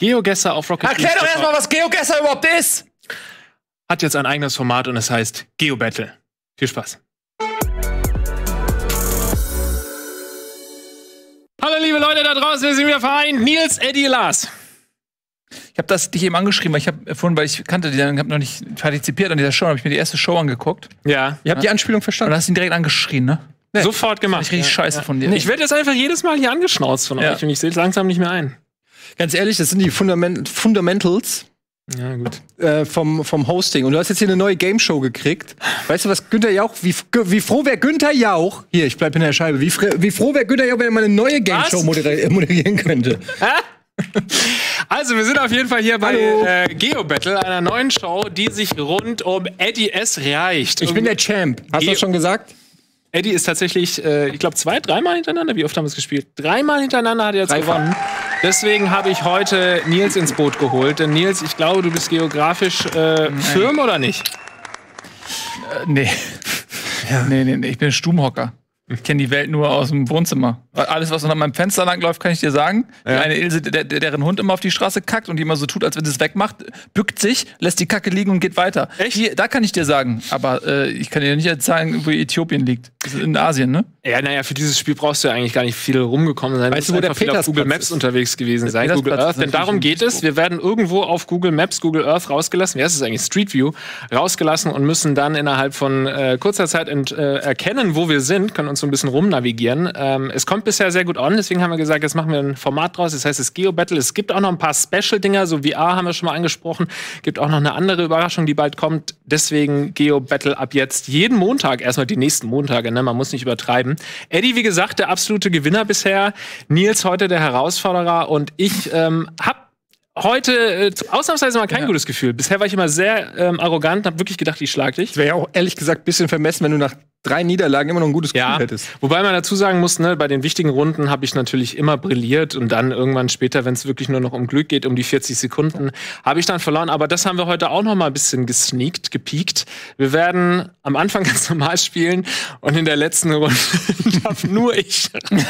GeoGuessr auf Rocket League. Erklär doch erstmal, was GeoGuessr überhaupt ist! Hat jetzt ein eigenes Format und es heißt GeoBattle. Viel Spaß. Hallo liebe Leute da draußen, wir sind wieder vereint. Nils, Eddie, Lars. Ich habe dich eben angeschrieben, weil ich kannte die dann, habe noch nicht partizipiert an dieser Show, habe ich mir die erste Show angeguckt. Ja. Ihr habt die Anspielung verstanden? Und hast ihn direkt angeschrien, ne? Ja. Sofort gemacht. Ich richtig scheiße von dir. Ich werde jetzt einfach jedes Mal hier angeschnauzt von euch und ich sehe es langsam nicht mehr ein. Ganz ehrlich, das sind die Fundamentals vom Hosting. Und du hast jetzt hier eine neue Game-Show gekriegt. Weißt du, was Günther Jauch, wie froh wäre Günther Jauch, hier, ich bleib in der Scheibe, wie froh wäre Günther Jauch, wenn er mal eine neue Game-Show moderieren könnte. Also, wir sind auf jeden Fall hier bei GeoBattle, einer neuen Show, die sich rund um Eddie S. reicht. Ich bin der Champ. Hast du das schon gesagt? Eddie ist tatsächlich, ich glaube, 2-3 Mal hintereinander. Wie oft haben wir es gespielt? 3 Mal hintereinander hat er jetzt gewonnen. Deswegen habe ich heute Nils ins Boot geholt. Denn Nils, ich glaube, du bist geografisch firm oder nicht? Nee. Ja. Nee. Ich bin Stubenhocker. Ich kenne die Welt nur aus dem Wohnzimmer. Alles, was unter meinem Fenster langläuft, kann ich dir sagen. Ja. Eine Ilse, deren Hund immer auf die Straße kackt und die immer so tut, als wenn sie es wegmacht, bückt sich, lässt die Kacke liegen und geht weiter. Echt? Da kann ich dir sagen. Aber ich kann dir nicht sagen, wo Äthiopien liegt. Das ist in Asien, ne? Ja, naja, für dieses Spiel brauchst du ja eigentlich gar nicht viel rumgekommen sein. Weißt du, wo der viel auf Google Maps unterwegs gewesen sein. Google Earth. Denn darum geht es. Wir werden irgendwo auf Google Maps, Google Earth rausgelassen. Wie heißt es eigentlich? Street View rausgelassen und müssen dann innerhalb von kurzer Zeit erkennen, wo wir sind, können uns so ein bisschen rumnavigieren. Es kommt bisher sehr gut an, deswegen haben wir gesagt, jetzt machen wir ein Format draus. Das heißt, es ist GeoBattle. Es gibt auch noch ein paar Special-Dinger, so VR haben wir schon mal angesprochen. Gibt auch noch eine andere Überraschung, die bald kommt. Deswegen GeoBattle ab jetzt jeden Montag, erstmal die nächsten Montage, ne? Man muss nicht übertreiben. Eddie, wie gesagt, der absolute Gewinner bisher. Nils heute der Herausforderer und ich habe heute ausnahmsweise mal kein gutes Gefühl. Bisher war ich immer sehr arrogant, habe wirklich gedacht, ich schlag dich. Es wäre ja auch ehrlich gesagt ein bisschen vermessen, wenn du nach 3 Niederlagen immer noch ein gutes Gefühl hättest. Wobei man dazu sagen muss, ne, bei den wichtigen Runden habe ich natürlich immer brilliert und dann irgendwann später, wenn es wirklich nur noch um Glück geht, um die 40 Sekunden, habe ich dann verloren. Aber das haben wir heute auch noch mal ein bisschen gepiekt. Wir werden am Anfang ganz normal spielen und in der letzten Runde darf nur ich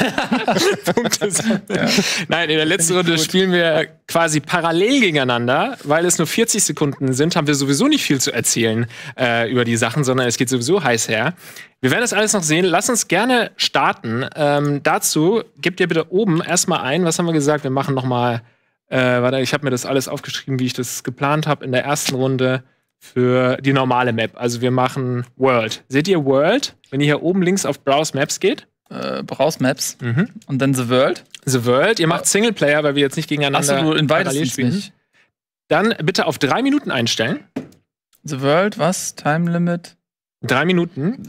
Punkte sammeln. Ja. Nein, in der letzten Runde spielen wir quasi parallel gegeneinander, weil es nur 40 Sekunden sind, haben wir sowieso nicht viel zu erzählen über die Sachen, sondern es geht sowieso heiß her. Wir werden das alles noch sehen. Lass uns gerne starten. Dazu gebt ihr bitte oben erstmal ein, was haben wir gesagt? Wir machen noch mal, warte, ich habe mir das alles aufgeschrieben, wie ich das geplant habe in der ersten Runde für die normale Map. Also wir machen World. Seht ihr World? Wenn ihr hier oben links auf Browse Maps geht. Browse Maps. Und dann The World. The World. Ihr macht Singleplayer, weil wir jetzt nicht gegeneinander parallel spielen. Nicht. Dann bitte auf 3 Minuten einstellen. The World, was? Time Limit? 3 Minuten.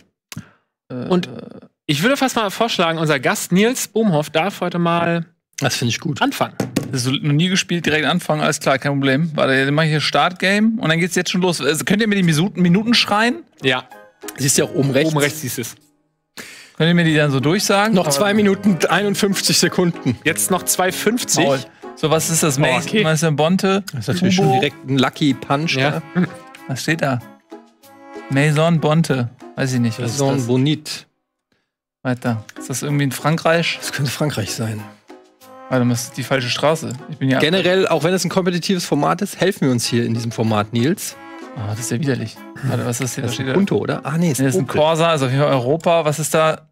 Und ich würde fast mal vorschlagen, unser Gast Nils Bohmhoff darf heute mal das finde ich gut. Anfangen. Das ist noch nie gespielt, direkt anfangen, alles klar, kein Problem. Warte, dann mache ich hier Startgame und dann geht's jetzt schon los. Könnt ihr mir die Minuten schreien? Ja. Siehst du ja auch oben rechts? Oben rechts siehst du es. Könnt ihr mir die dann so durchsagen? Noch 2 Minuten 51 Sekunden. Jetzt noch 2,50. So, was ist das? Mason Bonte? Das ist natürlich schon direkt ein Lucky Punch. Ja. Was steht da? Maison Bonte. Weiß ich nicht. Was Maison Bonite. Weiter. Ist das irgendwie in Frankreich? Das könnte Frankreich sein. Warte, das ist die falsche Straße. Ich bin ja generell, auch wenn es ein kompetitives Format ist, helfen wir uns hier in diesem Format, Nils. Ah, das ist ja widerlich. Warte, was ist das hier? Das ist ein Punto, oder? Ah, nee, das ist ein Corsa, ist auf jeden Fall Europa. Was ist da?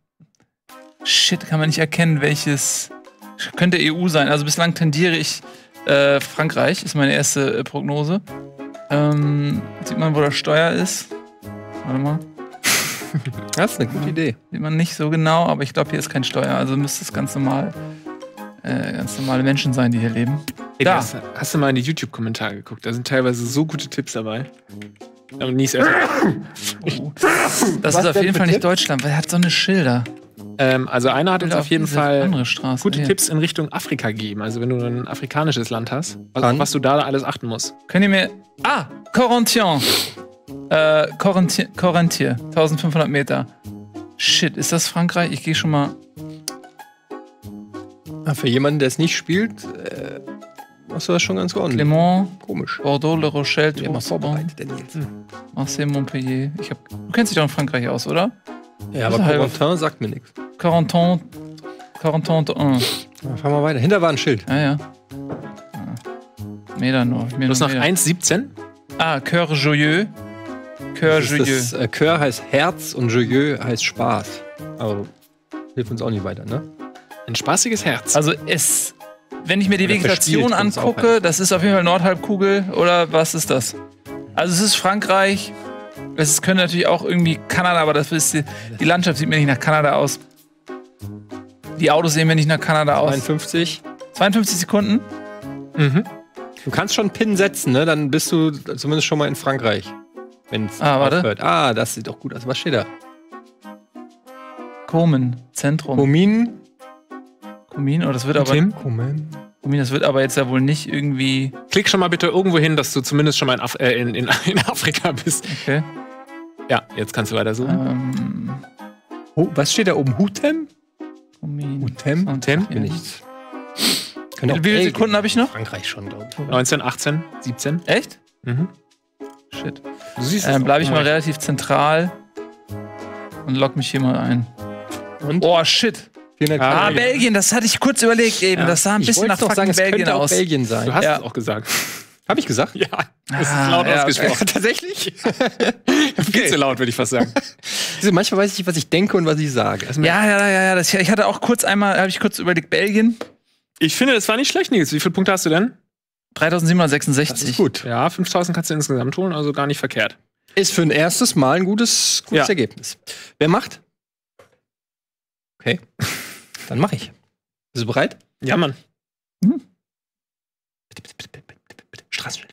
Shit, kann man nicht erkennen, welches. Könnte EU sein. Also bislang tendiere ich Frankreich, ist meine erste Prognose. Sieht man, wo der Steuer ist? Warte mal. Das ist eine gute Idee. Sieht man nicht so genau, aber ich glaube, hier ist kein Steuer. Also müsste es ganz normale Menschen sein, die hier leben. Ey, hast du mal in die YouTube-Kommentare geguckt? Da sind teilweise so gute Tipps dabei. Aber nie das ist auf jeden Fall nicht Deutschland, weil er hat so eine Schilder. Also einer hat uns auf jeden Fall gute hier. Tipps in Richtung Afrika gegeben. Also wenn du ein afrikanisches Land hast, was du da alles achten musst. Könnt ihr mir... Corinthians. Corinthians, 1500 Meter. Shit, ist das Frankreich? Ich gehe schon mal... Für jemanden, der es nicht spielt, machst du das schon ganz ordentlich. Clément, komisch. Bordeaux, Le Rochelle, Marseille, Montpellier. Du kennst dich doch in Frankreich aus, oder? Ja, aber Corentin sagt mir nichts. Corentin 1. Fahren wir weiter. Hinter war ein Schild. Ja. Meter noch. Du hast noch 1,17? Ah, Cœur Joyeux. Cœur Joyeux. Cœur heißt Herz und Joyeux heißt Spaß. Aber hilft uns auch nicht weiter, ne? Ein spaßiges Herz. Also wenn ich mir die Vegetation angucke, das ist auf jeden Fall Nordhalbkugel oder was ist das? Also es ist Frankreich, es könnte natürlich auch irgendwie Kanada, aber das ist die Landschaft sieht mir nicht nach Kanada aus. Die Autos sehen mir nicht nach Kanada aus. 52 Sekunden? Mhm. Du kannst schon Pin setzen, ne? Dann bist du zumindest schon mal in Frankreich. Wenn's aufhört. Das sieht doch gut aus. Was steht da? Komen, Zentrum. Komin, das wird aber. Komin, das wird aber jetzt ja wohl nicht irgendwie. Klick schon mal bitte irgendwo hin, dass du zumindest schon mal in Afrika bist. Okay. Ja, jetzt kannst du weiter suchen. Was steht da oben? Hutem? Hutem? Bin ich. Wie viele Sekunden habe ich noch? Frankreich schon, glaube ich. 19, 18, 17. Echt? Mhm. Shit. Du siehst bleibe ich mal relativ zentral und log mich hier mal ein. Und? Oh, shit. Belgien, das hatte ich kurz überlegt eben. Ja. Das sah ein bisschen nach fucking Belgien aus. Belgien sein. Du hast es auch gesagt. Habe ich gesagt? Ja. Das ist laut ausgesprochen. Tatsächlich? Viel zu laut, würde ich fast sagen. Manchmal weiß ich nicht, was ich denke und was ich sage. Ja. Ich hatte auch kurz überlegt, Belgien. Ich finde, das war nicht schlecht, Nils. Wie viele Punkte hast du denn? 3766. Das ist gut. Ja, 5000 kannst du insgesamt holen, also gar nicht verkehrt. Ist für ein erstes Mal ein gutes Ergebnis. Wer macht? Okay. Dann mache ich. Bist du bereit? Ja, Mann. Bitte. Straßenschnitt.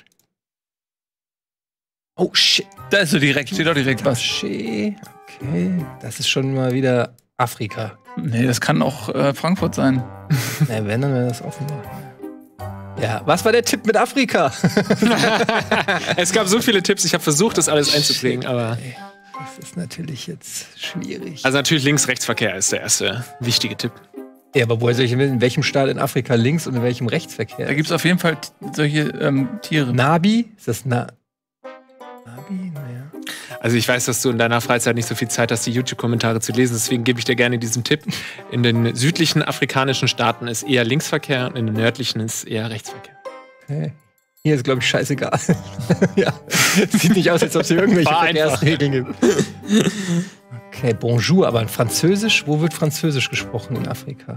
Oh, shit. Da ist so direkt, steht doch direkt was. Okay. Das ist schon mal wieder Afrika. Nee, das kann auch Frankfurt sein. Na, wenn, dann wäre das offenbar. Ja, was war der Tipp mit Afrika? Es gab so viele Tipps, ich habe versucht, das alles einzupflegen, aber. Das ist natürlich jetzt schwierig. Also natürlich Links-Rechtsverkehr ist der erste wichtige Tipp. Ja, aber woher soll ich wissen, in welchem Staat in Afrika links und in welchem Rechtsverkehr? Da gibt es auf jeden Fall solche Tiere. Nabi? Ist das Nabi? Naja. Also ich weiß, dass du in deiner Freizeit nicht so viel Zeit hast, die YouTube-Kommentare zu lesen, deswegen gebe ich dir gerne diesen Tipp. In den südlichen afrikanischen Staaten ist eher Linksverkehr und in den nördlichen ist eher Rechtsverkehr. Okay. Hier ist, glaube ich, scheißegal. Ja. Sieht nicht aus, als ob es hier irgendwelche Verkehrsregeln gibt. Okay, bonjour, aber in Französisch? Wo wird Französisch gesprochen in Afrika?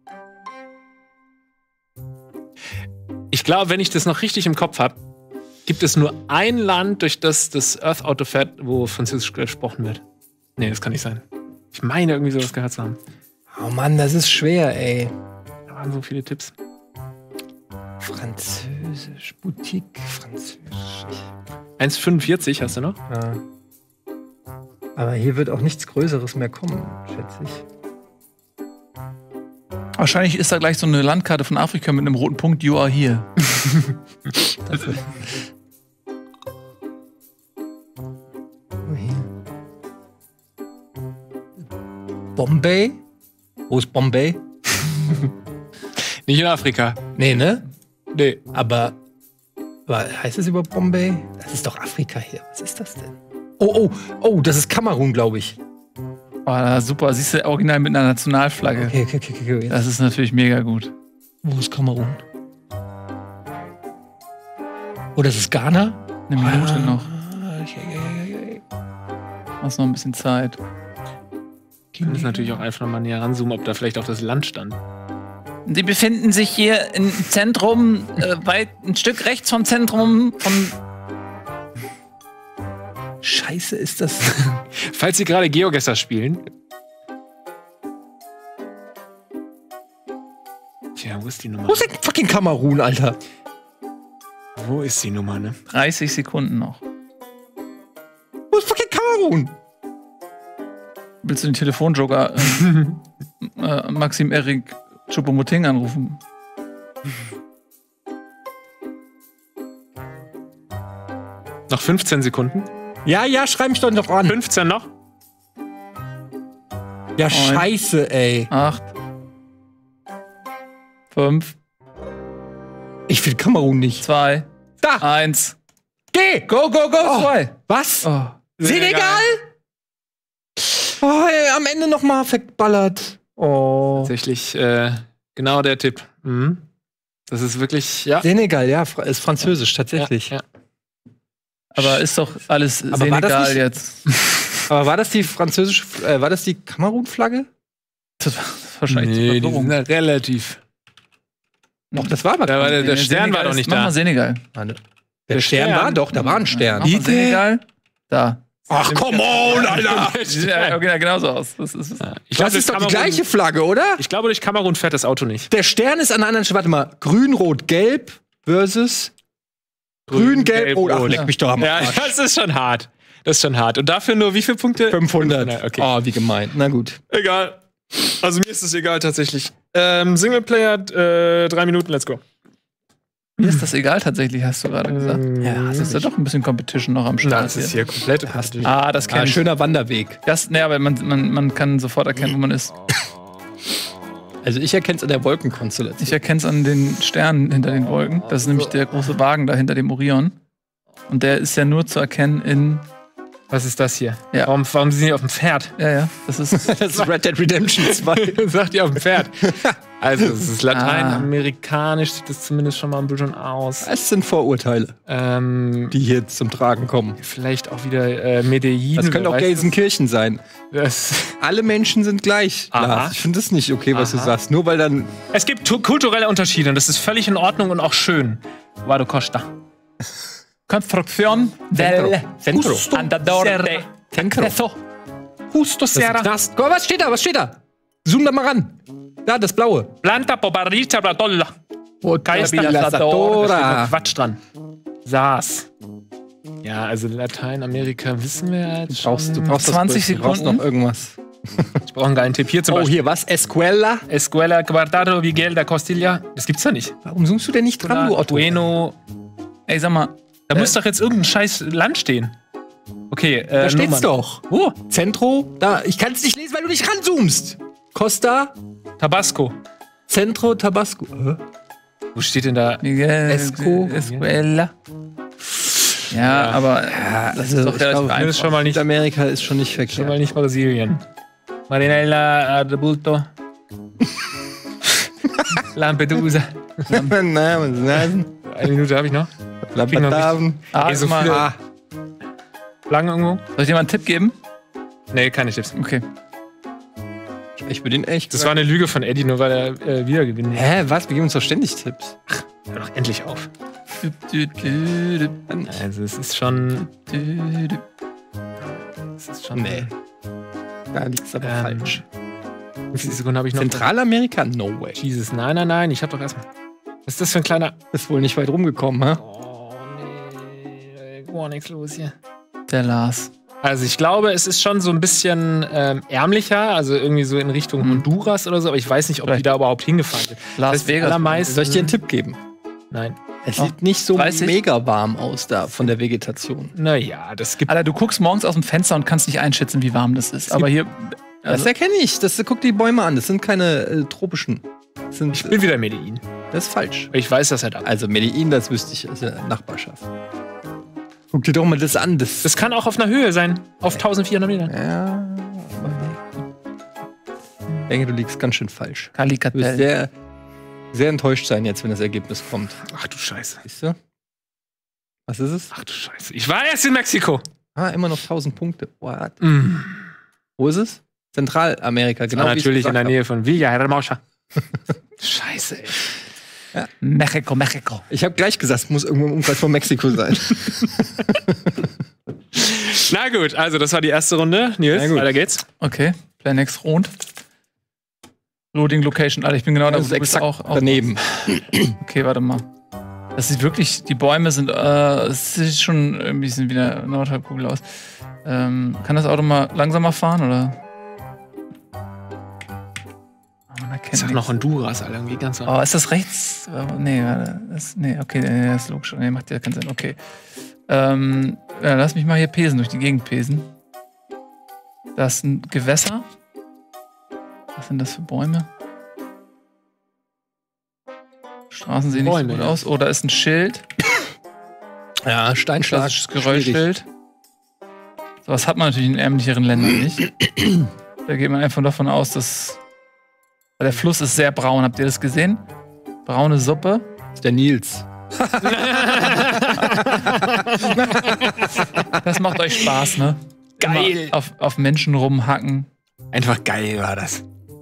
Ich glaube, wenn ich das noch richtig im Kopf habe, gibt es nur ein Land, durch das das Earth-Auto fährt, wo Französisch gesprochen wird. Nee, das kann nicht sein. Ich meine, irgendwie sowas gehört zu haben. Oh Mann, das ist schwer, ey. Da waren so viele Tipps. Französisch, Boutique, Französisch. 1,45 hast du noch? Ja. Aber hier wird auch nichts Größeres mehr kommen, schätze ich. Wahrscheinlich ist da gleich so eine Landkarte von Afrika mit einem roten Punkt. You are here. Bombay? Wo ist Bombay? Nicht in Afrika. Nee, ne? Nee. Aber heißt es über Bombay? Das ist doch Afrika hier. Was ist das denn? Oh, das ist Kamerun, glaube ich. Oh, super. Siehst du, original mit einer Nationalflagge. Okay. Das ist natürlich mega gut. Wo ist Kamerun? Oh, das ist Ghana? Eine Minute noch. Hast noch ein bisschen Zeit. Du kannst natürlich auch einfach mal näher ranzoomen, ob da vielleicht auch das Land stand. Sie befinden sich hier im Zentrum, weit ein Stück rechts vom Zentrum von. Scheiße, ist das. Falls Sie gerade GeoGuessr spielen. Tja, wo ist die Nummer? Wo ist denn fucking Kamerun, Alter? Wo ist die Nummer, ne? 30 Sekunden noch. Wo ist fucking Kamerun? Willst du den Telefonjoker Maxim Erik Choupo-Moting anrufen? Noch 15 Sekunden. Ja, schreib mich doch noch an. 15 noch. Ja, scheiße, ey. 8. 5. Ich will Kamerun nicht. 2. Da. 1. Geh. Go, 2. Was? Oh. Senegal? Oh, ey, am Ende nochmal verballert. Oh. Tatsächlich, genau der Tipp. Mhm. Das ist wirklich, ja. Senegal, ja, ist französisch, tatsächlich. Ja. Aber ist doch alles Senegal jetzt. Aber war das die französische, war das die Kamerun-Flagge? Das war wahrscheinlich Nee, die sind ja relativ. Doch, das war aber der Stern war doch nicht da. Mach mal Senegal. Der Stern war doch, da war ein Stern. Mach mal Senegal. Da. Ach, come on, Alter! Die sehen ja genauso aus. Das ist Das ist doch die gleiche Flagge, oder? Ich glaube, durch Kamerun fährt das Auto nicht. Der Stern ist an der anderen Stelle, warte mal, grün, rot, gelb versus grün, gelb, rot. Ach, leck mich doch am Arsch. Ja, das ist schon hart. Das ist schon hart. Und dafür nur wie viele Punkte? 500. Okay. Oh, wie gemein. Na gut. Egal. Also mir ist es egal tatsächlich. Singleplayer, 3 Minuten, let's go. Mir ist das egal tatsächlich, hast du gerade gesagt. Ja, Das ist ja doch ein bisschen Competition noch am Start. Das ist hier komplett Competition. Ah, das kenn Ein ich. schöner Wanderweg. Aber man kann sofort erkennen, wo man ist. Also ich erkenne es an der Wolkenkonstellation. Ich erkenne es an den Sternen hinter den Wolken. Das ist nämlich der große Wagen da hinter dem Orion. Und der ist ja nur zu erkennen in... Was ist das hier? Ja. Warum sind die auf dem Pferd? Ja. Das ist Red Dead Redemption 2. Sagt ihr auf dem Pferd? Also, es ist lateinamerikanisch, sieht das zumindest schon mal ein bisschen aus. Es sind Vorurteile, die hier zum Tragen kommen. Vielleicht auch wieder Medellin. Das könnte auch Gelsenkirchen sein. Alle Menschen sind gleich. Lars. Ich finde das nicht okay, was du sagst. Nur weil dann... Es gibt kulturelle Unterschiede und das ist völlig in Ordnung und auch schön. Vado Costa. Konstruktion del Centro. Andador de Centro. Justo Sierra. Guck mal, was steht da? Zoom da mal ran. Da, das Blaue. Planta Pobarrica Bratolla. Satora. Quatsch dran. Saas. Ja, also Lateinamerika wissen wir jetzt schon. Du brauchst 20 Sekunden. Du brauchst noch irgendwas. Ich brauche einen geilen Tipp. Hier zum Beispiel. Hier, was? Escuela? Escuela Guardado Miguel da Costilla. Das gibt's ja nicht. Warum zoomst du denn nicht dran, du Otto? Bueno. Ey, sag mal. Da muss doch jetzt irgendein scheiß Land stehen. Okay, da steht's doch. Wo? Centro? Da, ich kann es nicht lesen, weil du nicht ranzoomst. Costa? Tabasco. Centro Tabasco. Wo steht denn da? Escuela. Ja, aber das ist doch relativ einfach. Schon mal nicht, Südamerika ist schon nicht schon verkehrt. mal nicht Brasilien. Marinella Adebulto. Lampedusa. Eine Minute habe ich noch. Labataven. So viele Flaggen irgendwo? Soll ich dir mal einen Tipp geben? Nee, keine Tipps. Okay. Ich bin echt. Das war eine Lüge von Eddie, nur weil er wieder gewinnt. Hä, was? Wir geben uns doch ständig Tipps. Hör doch endlich auf. Also es ist schon... Nee. Da liegt's aber falsch. Wie viele Sekunden habe ich noch? Zentralamerika? No way. Jesus, nein. Ich hab doch erstmal... Was ist das für ein kleiner... Ist wohl nicht weit rumgekommen, hä? Oh, nee. Gar nichts los hier. Der Lars. Also ich glaube, es ist schon so ein bisschen ärmlicher, also irgendwie so in Richtung Honduras oder so, aber ich weiß nicht, ob die da überhaupt hingefahren sind. Las Vegas. Soll ich dir einen Tipp geben? Nein. Es sieht nicht so mega warm aus da von der Vegetation. Naja, das gibt... Alter, du guckst morgens aus dem Fenster und kannst nicht einschätzen, wie warm das ist. Aber hier... Das erkenne ich. Guck die Bäume an. Das sind keine tropischen. Ich bin wieder in Medellin. Das ist falsch. Ich weiß das halt auch. Also Medellin, das wüsste ich, ist ja Nachbarschaft. Guck dir doch mal das an. Das kann auch auf einer Höhe sein. Auf 1400 Metern. Ja. Ich denke, du liegst ganz schön falsch. Du wirst Calicatel. sehr, sehr enttäuscht sein jetzt, wenn das Ergebnis kommt. Ach du Scheiße. Siehst du? Was ist es? Ach du Scheiße. Ich war erst in Mexiko. Immer noch 1000 Punkte. What? Wo ist es? Zentralamerika, genau. Natürlich in der Nähe von Villahermosa. Scheiße, ey. Ja. Mexiko. Ich habe gleich gesagt, es muss irgendwo im Umkreis von Mexiko sein. Na gut, also das war die erste Runde. Nils, weiter geht's. Okay, Play Next Rund. Loading Location. Alter, ich bin genau da, wo du bist auch daneben. Okay, warte mal. Das sieht wirklich, die Bäume sind, es sieht schon ein bisschen wie eine Nordhalbkugel aus. Kann das Auto mal langsamer fahren, oder? Ist doch noch Honduras, Alter, irgendwie ganz... Oh, ist das rechts? Nee, warte. Okay, das ist logisch. Nee, macht ja keinen Sinn. Okay. Lass mich mal hier pesen, durch die Gegend pesen. Da ist ein Gewässer. Was sind das für Bäume? Straßen sehen nicht so gut aus. Oh, da ist ein Schild. Ja, Steinschlag. Das Geräuschschild. So was hat man natürlich in ärmlicheren Ländern nicht. Da geht man einfach davon aus, dass... Weil der Fluss ist sehr braun. Habt ihr das gesehen? Braune Suppe. ist der Nils. Das macht euch Spaß, ne? Geil. Immer auf Menschen rumhacken. Einfach geil war das.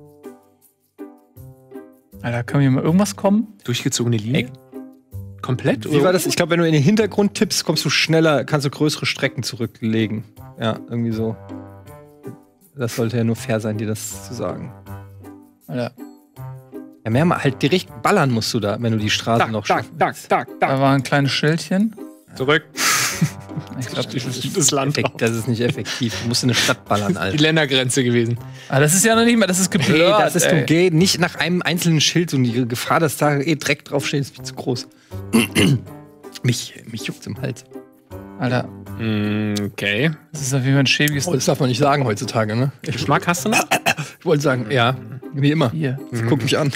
Alter, kann mir mal irgendwas kommen? Durchgezogene Linie? Komplett? Wie war das? Ich glaube, wenn du in den Hintergrund tippst, kommst du schneller, kannst du größere Strecken zurücklegen. Ja, irgendwie so. Das sollte ja nur fair sein, dir das zu sagen. Alter. Ja, mehrmal halt direkt ballern musst du da, wenn du die Straße noch schaffst. Da war ein kleines Schildchen. Zurück. Ich glaube, das Land. Das ist nicht effektiv. Du musst in eine Stadt ballern, Alter. Die Ländergrenze gewesen. Aber das ist ja noch nicht mehr, das ist geblurrt. Hey, das ist okay. Nicht nach einem einzelnen Schild und die Gefahr, dass da Dreck draufsteht, ist viel zu groß. mich juckt's im Hals. Alter. Okay. Das ist auf jeden Fall ein schäbiges. Oh, das darf man nicht sagen heutzutage, ne? Geschmack hast du noch? Ich wollte sagen, ja, wie immer. Hier. Guck mich an.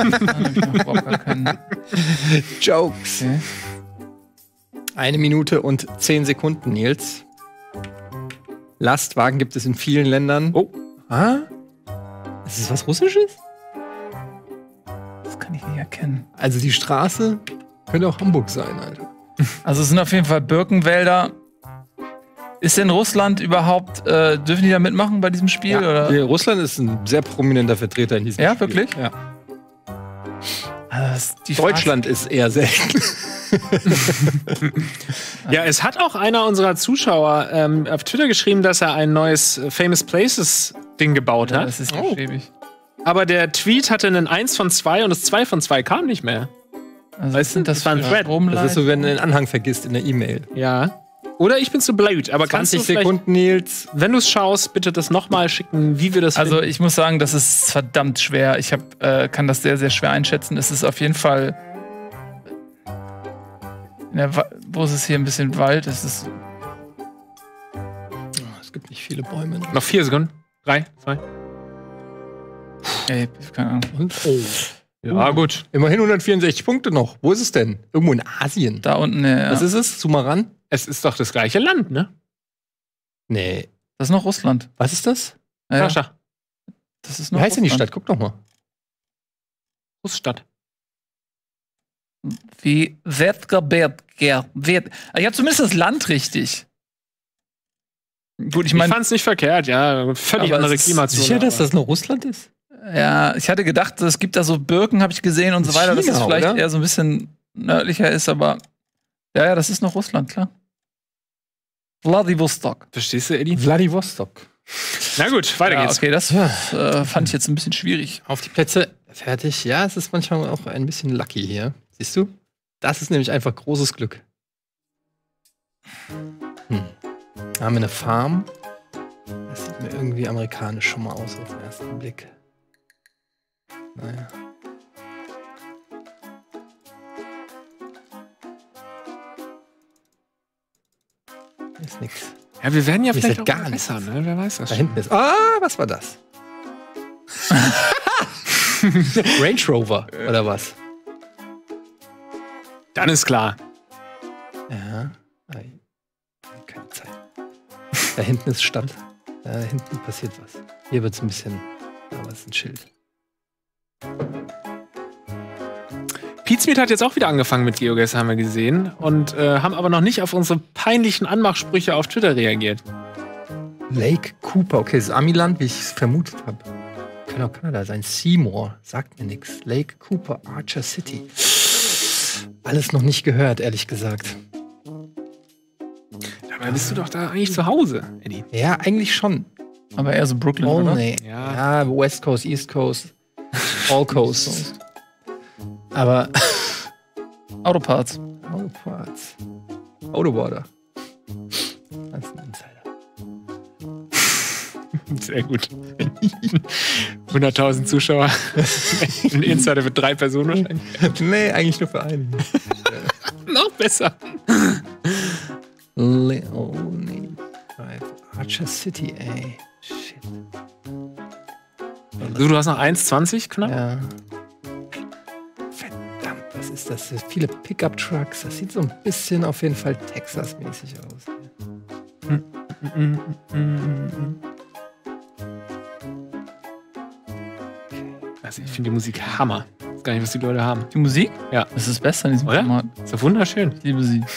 Jokes. Okay. 1 Minute und 10 Sekunden, Nils. Lastwagen gibt es in vielen Ländern. Oh. Ah? Ist das was Russisches? Das kann ich nicht erkennen. Also die Straße könnte auch Hamburg sein, Alter. Also es sind auf jeden Fall Birkenwälder. Ist denn Russland überhaupt, dürfen die da mitmachen bei diesem Spiel? Ja. Oder? Nee, Russland ist ein sehr prominenter Vertreter in diesem Ja, Spiel. wirklich? Ja. Also Deutschland ist eher selten. Ja, es hat auch einer unserer Zuschauer auf Twitter geschrieben, dass er ein neues Famous Places Ding gebaut Ja, hat. das ist ja schäbig. Aber der Tweet hatte einen 1 von 2 und das 2 von 2 kam nicht mehr. Also Weißt du, das war ein Thread. Das ist so, wenn du den Anhang vergisst in der E-Mail. Ja. Oder ich bin zu blöd. Aber kannst 20 du vielleicht, Sekunden, Nils. wenn du es schaust, bitte das nochmal schicken, wie wir das Also finden. ich muss sagen, das ist verdammt schwer. Ich kann das sehr, sehr schwer einschätzen. Es ist auf jeden Fall. Wo ist es hier ein bisschen Wald? Es gibt nicht viele Bäume. Noch 4 Sekunden. 3, 2. Ey, keine Ahnung. Und, oh. Ja, gut. Immerhin 164 Punkte noch. Wo ist es denn? Irgendwo in Asien. Da unten, ja. Was ist es? Zoom mal ran. Es ist doch das gleiche Land, ne? Nee. Das ist noch Russland. Was ist das? Ja, Sascha. das ist Wie noch heißt denn die Russland. Stadt? Guck doch mal. Russstadt. Wie Vetgabertger. Ich habe zumindest das Land richtig. Gut, ich Ich meine, fand's nicht verkehrt, ja. Völlig Aber andere es ist Klimazone. Sicher, dass aber- das noch Russland ist? ja, ich hatte gedacht, es gibt da so Birken, habe ich gesehen und so weiter, dass es China, vielleicht oder? eher so ein bisschen nördlicher ist, aber ja, das ist noch Russland, klar. Vladivostok. Verstehst du, Eddie? Vladivostok. Na gut, weiter Ja, geht's. okay, das fand ich jetzt ein bisschen schwierig. Auf die Plätze. Fertig. Ja, es ist manchmal auch ein bisschen lucky hier. Siehst du? Das ist nämlich einfach großes Glück. Da haben wir eine Farm. Das sieht mir irgendwie amerikanisch schon mal aus auf den ersten Blick. Naja. Hier ist nix. Ja, wir werden ja Hier vielleicht ist auch gar mal nichts. besser, ne? Wer weiß das Da schon. hinten ist. Ah, was war das? Range Rover, oder was? Dann ist klar. Ja. Keine Zeit. Da hinten ist Stadt. Da hinten passiert was. Hier wird es ein bisschen. Da ist ein Schild. Pizmeet hat jetzt auch wieder angefangen mit GeoGuessr, haben wir gesehen. Und haben aber noch nicht auf unsere peinlichen Anmachsprüche auf Twitter reagiert. Lake Cooper. Okay, das ist Amiland, wie ich es vermutet habe. Kann auch Kanada sein. Seymour. Sagt mir nichts. Lake Cooper, Archer City. Alles noch nicht gehört, ehrlich gesagt. Dabei bist du doch da eigentlich zu Hause, Eddie. Ja, eigentlich schon. Aber eher so Brooklyn, oder? Only. Ja. Ja, West Coast, East Coast. All Coast. Aber Autoparts. Autoparts. Autoborder. Das ist ein Insider. Sehr gut. 100.000 Zuschauer. Ein Insider für 3 Personen wahrscheinlich. Nee, eigentlich nur für einen. Noch besser. Leone Drive. Archer City, ey. Shit. Du hast noch 1,20 knapp? Ja. Verdammt, was ist das? Viele Pickup-Trucks. Das sieht so ein bisschen auf jeden Fall Texas-mäßig aus. Also ich finde die Musik Hammer. weiß gar nicht, was die Leute haben. Die Musik? Ja. Das ist das Beste an diesem Oder? Format. Ist doch wunderschön. Ich liebe sie.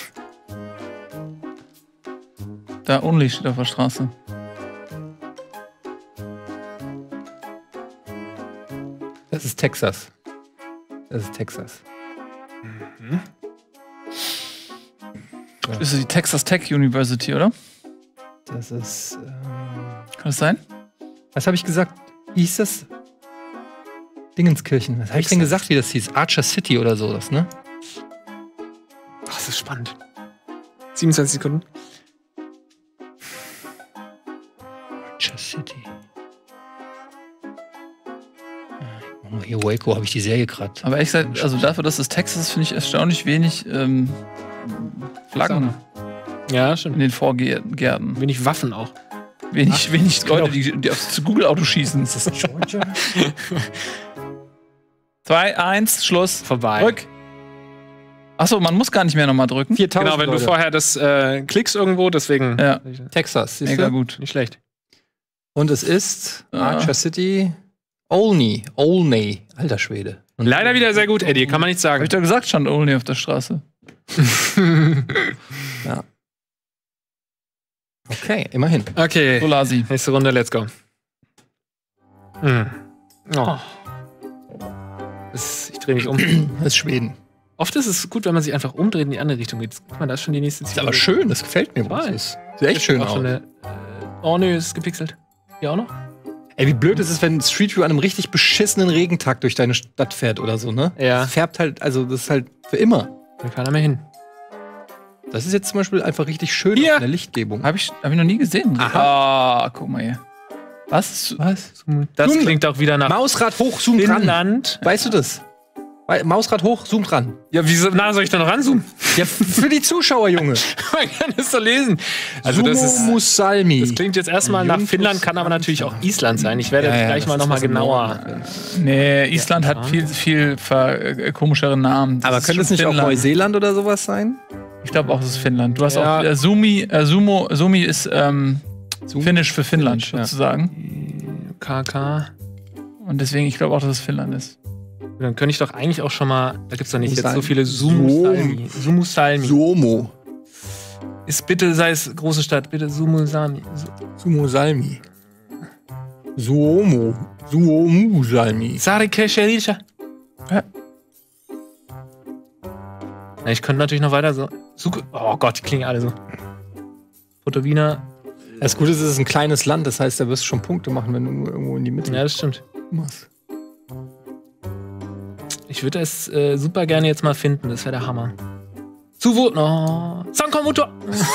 Da Only steht auf der Straße. Das ist Texas. Das ist Texas. Das ist die Texas Tech University, oder? Das ist. Kann das sein? Was habe ich gesagt? Wie hieß das? Dingenskirchen. Was habe ich denn gesagt, wie das hieß? Archer City oder so, das, ne? Ach, das ist spannend. 27 Sekunden. Archer City. Oh, hier Waco habe ich die Serie gerade. Aber ehrlich gesagt, also dafür, dass es Texas ist, finde ich erstaunlich wenig Flaggen Ja, stimmt. in den Vorgärten. Wenig Waffen auch. Wenig Leute, die aufs Google-Auto schießen. Ist das Georgia? 2, 1, Schluss. Vorbei. Drück. Achso, man muss gar nicht mehr nochmal drücken. 4000 Genau, wenn du Leute. vorher das klickst irgendwo, deswegen. Ja, Texas, siehst mega du? gut. Nicht schlecht. Und es ist Archer City, Olney. Alter Schwede. Und Leider wieder sehr gut, Eddie, kann man nicht Hab sagen. ich doch gesagt, stand Only auf der Straße. Ja. Okay, immerhin. Okay, Solasi. nächste Runde, let's go. Oh. Ich drehe mich um. Das ist Schweden. Oft ist es gut, wenn man sich einfach umdreht in die andere Richtung geht. Guck mal, da ist schon die nächste Ziel. Ist aber schön, das gefällt mir. Voll. Das sieht echt schön Auch aus. schon eine, oh nö, ist gepixelt. Hier auch noch? Ey, wie blöd ist es, wenn Street View an einem richtig beschissenen Regentag durch deine Stadt fährt oder so, ne? Ja. Das färbt halt, also das ist halt für immer. Da kann er mehr hin. Das ist jetzt zum Beispiel einfach richtig schön Hier. in der Lichtgebung. Hab ich noch nie gesehen. Aha. Ah, guck mal hier. Was? Das Zoom. klingt auch wieder nach Mausrad hoch, zoom ran. Finnland. Weißt du das? Mausrad hoch, zoom ran. Ja, wieso nah soll ich da noch ranzoomen? Ja, für die Zuschauer, Junge. Man kann es doch lesen. Also das ist. Musalmi. Das klingt jetzt erstmal nach Juntus Finnland, kann aber natürlich auch Island sein. Ich werde Ja, gleich das mal ist nochmal was im genauer. Norden. Nee, Island hat viel komischere Namen. Das Aber ist könnte es schon nicht auch Finnland. Neuseeland oder sowas sein? Ich glaube auch, es ist Finnland. Du hast Ja. auch Sumi ist Finnisch für Finnland, Ja. sozusagen. KK. Und deswegen, ich glaube auch, dass es Finnland ist. Dann könnte ich doch eigentlich auch schon mal. Da gibt es doch nicht jetzt so Musalmi. viele Sumusalmi. Sumusalmi. Suomo. Ist bitte, sei es große Stadt, bitte Sumusalmi. Sumusalmi. Suomo. Suomusalmi. Sarikesherisha. Ja. Ja, ich könnte natürlich noch weiter so. Oh Gott, die klingen alle so. Potowina. Das Gute ist, es ist ein kleines Land, das heißt, da wirst du schon Punkte machen, wenn du irgendwo in die Mitte Ja, das stimmt. machst. Ich würde es super gerne jetzt mal finden, das wäre der Hammer. Suvo, no. Sankomuto.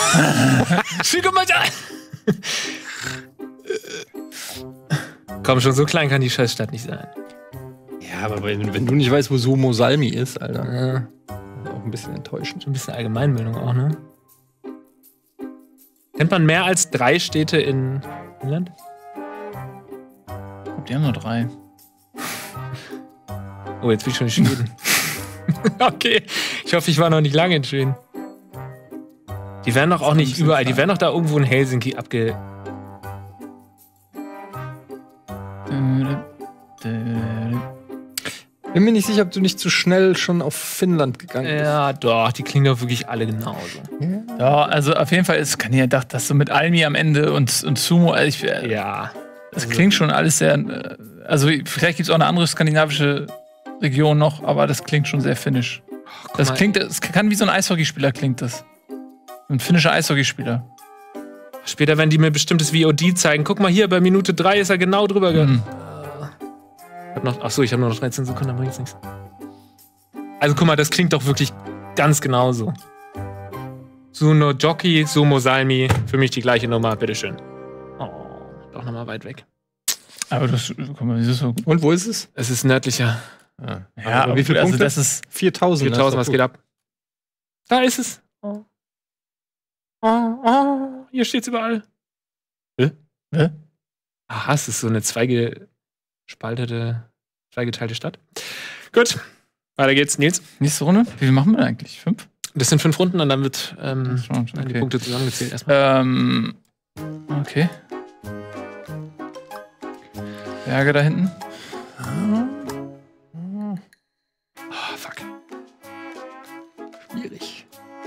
Komm schon, so klein kann die Scheißstadt nicht sein. Ja, aber wenn du nicht weißt, wo Suomusalmi ist, Alter, Ja, ist auch ein bisschen enttäuschend. schon ein bisschen Allgemeinbildung auch, ne? Kennt man mehr als 3 Städte in Finnland? Ich glaube, die haben nur 3. Oh, jetzt bin ich schon in Schweden. Okay, ich hoffe, ich war noch nicht lange in Schweden. Die werden doch auch nicht überall, die werden doch da irgendwo in Helsinki abge... Bin mir nicht sicher, ob du nicht zu schnell schon auf Finnland gegangen bist. Ja, doch, die klingen doch wirklich alle genauso. Ja, also auf jeden Fall, es kann ja gedacht, dass so mit Almi am Ende und Sumo, Ja. das klingt schon alles sehr, also vielleicht gibt es auch eine andere skandinavische Region noch, aber das klingt schon sehr finnisch. Das klingt, es kann wie so ein Eishockeyspieler klingt das. Ein finnischer Eishockeyspieler. Später werden die mir bestimmtes VOD zeigen. Guck mal hier, bei Minute 3 ist er genau drüber. Achso, ich habe nur noch 13 Sekunden, dann bringt's nichts. Also guck mal, das klingt doch wirklich ganz genauso. Suno Jockey, Sumo Salmi, für mich die gleiche Nummer, bitteschön. Oh, doch nochmal weit weg. Aber das, guck mal, das ist so gut. Und wo ist es? Es ist nördlicher. Ja, aber wie viele also Punkte? das ist 4000. 4000, was geht ab? Da ist es. Oh. Oh, hier steht's überall. Hä? Aha, es ist so eine zweigeteilte Stadt. Gut, weiter geht's, Nils. nächste Runde. Wie viel machen wir denn eigentlich? 5? Das sind 5 Runden und dann wird Schon, die okay. Punkte zusammengezählt erstmal. Okay. Berge da hinten. Schwierig.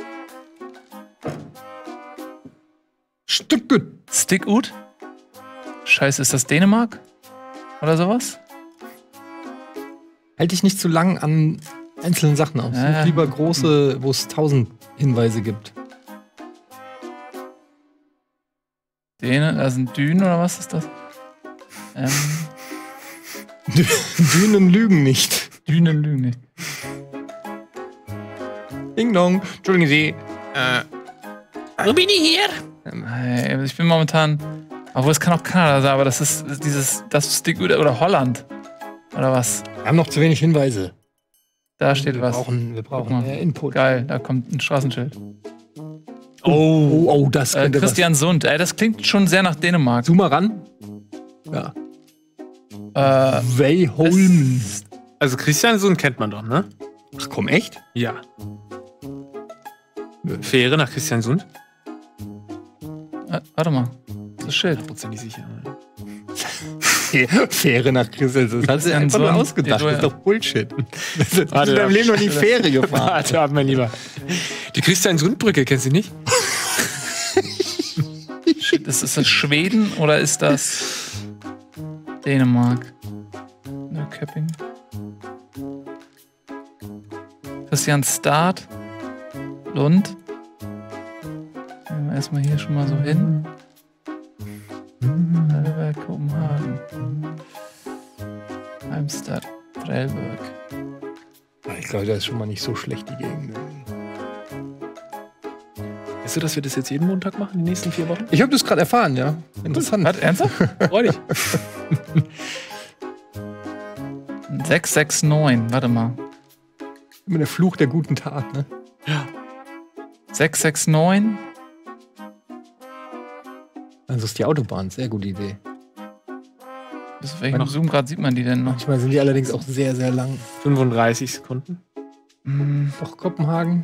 Stickut. Stickut? Scheiße, ist das Dänemark? Oder sowas? Halte dich nicht zu lang an einzelnen Sachen aus. Such lieber große, wo es 1000 Hinweise gibt. Da sind Dünen oder was ist das? Dünen lügen nicht. Dünen lügen nicht. Ding dong. Entschuldigen Sie. Wo bin ich hier? Ich bin momentan. Obwohl, es kann auch Kanada sein, aber das ist das Stickut oder Holland. Oder was? Wir haben noch zu wenig Hinweise. Da steht was. Wir brauchen mehr Input. Geil, da kommt ein Straßenschild. Oh, das könnte Christiansund. Das klingt schon sehr nach Dänemark. Zoom mal ran. Ja. Weiholmen. Also Christiansund kennt man doch, ne? Ach komm, echt? Ja. Fähre nach Christiansund? Warte mal. Das ist Schild. 100% sicher. Fähre nach Christiansund. Das hast du einfach nur ausgedacht. Das ist doch Bullshit. Ich bin in meinem Leben noch nie Fähre gefahren. Warte ab, mein Lieber. Die Christiansundbrücke, kennst du nicht? Ist das Schweden oder ist das Dänemark? Nököping. Christianstad. Lund. Gehen wir erstmal hier schon mal so hin. Kopenhagen. Halmstad. Prellberg. Ich glaube, das ist schon mal nicht so schlecht, die Gegend. Weißt du, dass wir das jetzt jeden Montag machen, die nächsten 4 Wochen? Ich habe das gerade erfahren, ja. Interessant. Was, ernsthaft? Freu dich. 669, warte mal. Immer der Fluch der guten Tat, ne? Ja. 669. Also ist die Autobahn, sehr gute Idee. Bis auf welchem Zoom-Grad sieht man die denn noch? Manchmal sind die allerdings auch sehr, sehr lang. 35 Sekunden. Doch Kopenhagen.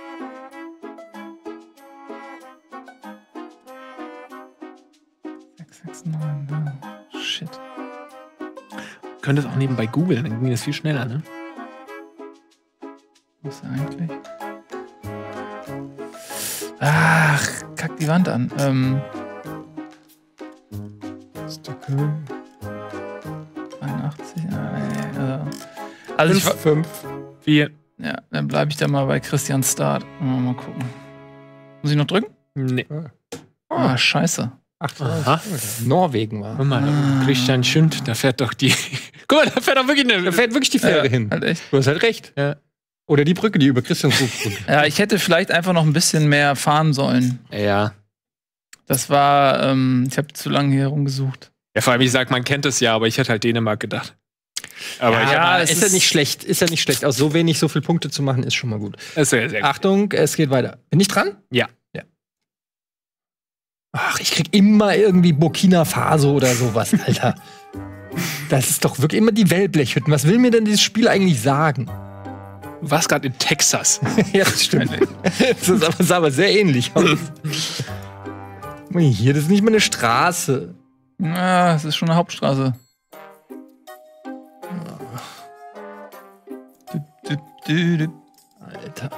Shit. Könntest auch nebenbei googeln, dann ging das viel schneller, ne? Was ist eigentlich? Ach, kack die Wand an. Stockholm. 81. Also 5. 4. Ja, dann bleibe ich da mal bei Christianstad. Mal gucken. Muss ich noch drücken? Nee. Ah, scheiße. Aha. Norwegen war. Guck mal, Christian Schünd, da fährt doch die. Guck mal, da fährt doch wirklich Da fährt wirklich die Fähre hin. Halt echt. Du hast halt recht. Ja. Oder die Brücke, die über Christiansbrück brücke. Ja, ich hätte vielleicht einfach noch ein bisschen mehr fahren sollen. Ja. Das war, ich habe zu lange hier rumgesucht. Ja, vor allem, ich sag, man kennt es ja, aber ich hätte halt Dänemark gedacht. Aber ist ja nicht schlecht. Ist ja nicht schlecht. Aus so wenig so viele Punkte zu machen, ist schon mal gut. Ist sehr, sehr gut. Achtung, es geht weiter. Bin ich dran? Ja. Ach, ich krieg immer irgendwie Burkina Faso oder sowas, Alter. Das ist doch wirklich immer die Wellblechhütten. Was will mir denn dieses Spiel eigentlich sagen? Du warst gerade in Texas. Ja, das stimmt. Das sah aber sehr ähnlich aus. Hier, das ist nicht mal eine Straße. Ja, es ist schon eine Hauptstraße. Alter.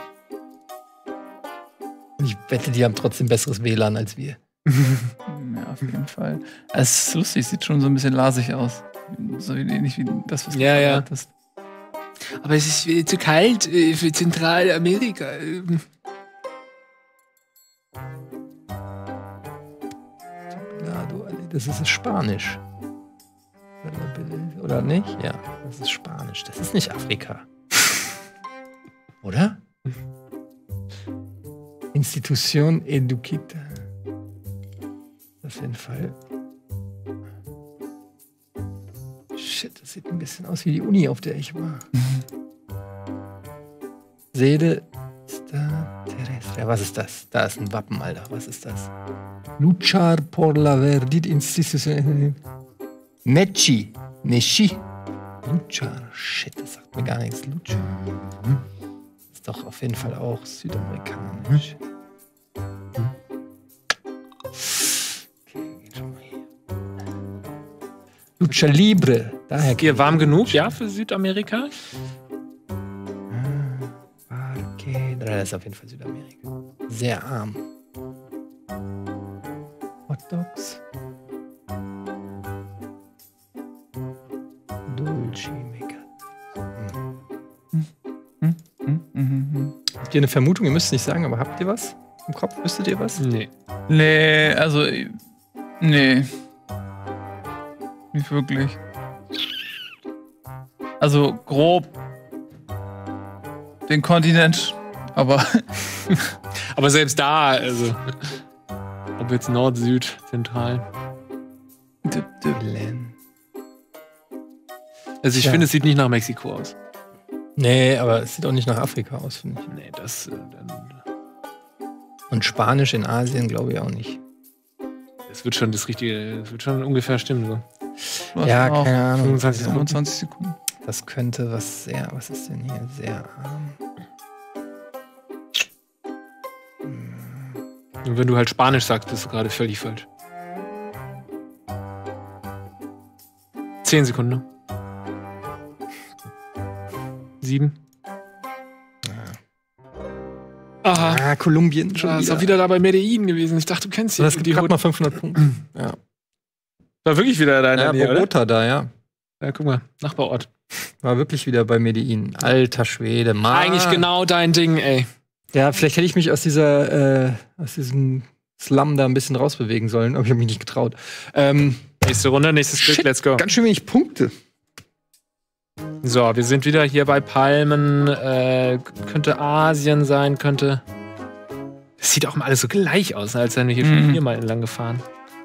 Und ich wette, die haben trotzdem besseres WLAN als wir. Ja, auf jeden Fall. Es ist lustig, sieht schon so ein bisschen lasig aus. So ähnlich wie das, was du ja. hast. Aber es ist zu kalt für Zentralamerika. Ja, das ist Spanisch. Oder nicht? Ja, das ist Spanisch. Das ist nicht Afrika. Oder? Institución Eduquita. Auf jeden Fall. Shit, das sieht ein bisschen aus wie die Uni, auf der ich war. Sede Terrestre. Was ist das? Da ist ein Wappen, Alter. Was ist das? Luchar por la verdad institución. Nechi. Nechi. Luchar. Shit, das sagt mir gar nichts. Luchar. Ist doch auf jeden Fall auch südamerikanisch. Lucha Libre. Daher Hier warm genug, ja, für Südamerika? Oder das ist auf jeden Fall Südamerika. Sehr arm. Hot Dogs. Dulce Mega. Habt ihr eine Vermutung? Ihr müsst es nicht sagen, aber habt ihr was im Kopf? Wüsstet ihr was? Nee. Nee, also. Nee. Nicht wirklich. Also grob den Kontinent, aber. Aber selbst da, also. Ob jetzt Nord, Süd, Zentral. Also ich finde, es sieht nicht nach Mexiko aus. Nee, aber es sieht auch nicht nach Afrika aus, finde ich. Nee, das. Und Spanisch in Asien glaube ich auch nicht. Das wird schon das Richtige, das wird schon ungefähr stimmen. So. Ja, keine Ahnung. 25 Sekunden. Das könnte was ist denn hier? Sehr arm. Und wenn du halt Spanisch sagst, bist du gerade völlig falsch. 10 Sekunden. 7. Aha. Kolumbien schon ist auch wieder da bei Medellin gewesen. Ich dachte, du kennst die. Das gibt gerade mal 500 Punkte. Ja. War wirklich wieder da in der Nähe, Bogota da, ja. Ja, guck mal, Nachbarort. War wirklich wieder bei Medellin. Alter Schwede, Mann. Eigentlich genau dein Ding, ey. Ja, vielleicht hätte ich mich aus diesem Slum da ein bisschen rausbewegen sollen, aber ich habe mich nicht getraut. Nächste Runde, nächstes Stück, let's go. Ganz schön wenig Punkte. So, wir sind wieder hier bei Palmen. Könnte Asien sein, könnte. Das sieht auch immer alles so gleich aus, als wären wir hier schon viermal entlang gefahren.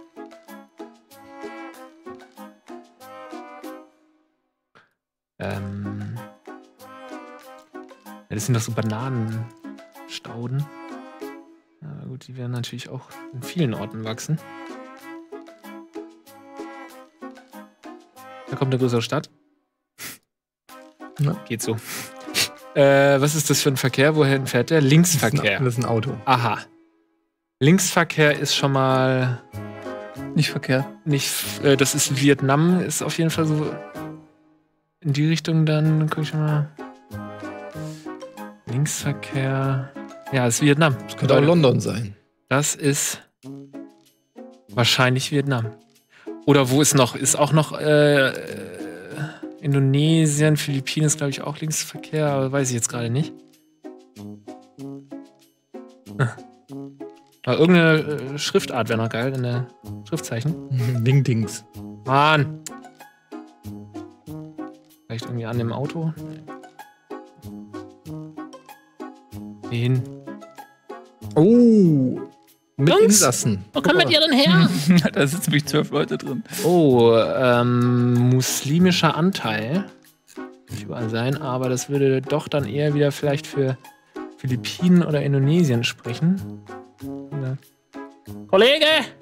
Ja, das sind doch so Bananenstauden. Aber gut, die werden natürlich auch in vielen Orten wachsen. Da kommt eine größere Stadt. Ja. Geht so. Was ist das für ein Verkehr? Wohin fährt der? Linksverkehr. Das ist ein Auto. Aha. Linksverkehr ist schon mal nicht verkehrt. Das ist Vietnam, ist auf jeden Fall so in die Richtung dann, guck ich mal. Linksverkehr. Ja, ist Vietnam. Das könnte auch London sein. Das ist wahrscheinlich Vietnam. Oder wo ist noch? Ist auch noch Indonesien, Philippinen ist, glaube ich, auch Linksverkehr, aber weiß ich jetzt gerade nicht. Aber irgendeine Schriftart wäre noch geil, in der Schriftzeichen. Ding-Dings. Mann! Vielleicht irgendwie an dem Auto? Hin. Oh! Mit Jungs, Insassen. Wo kommt ihr denn her? Da sitzen nämlich 12 Leute drin. Oh, muslimischer Anteil. Nicht überall sein, aber das würde doch dann eher wieder vielleicht für Philippinen oder Indonesien sprechen. Ja. Kollege!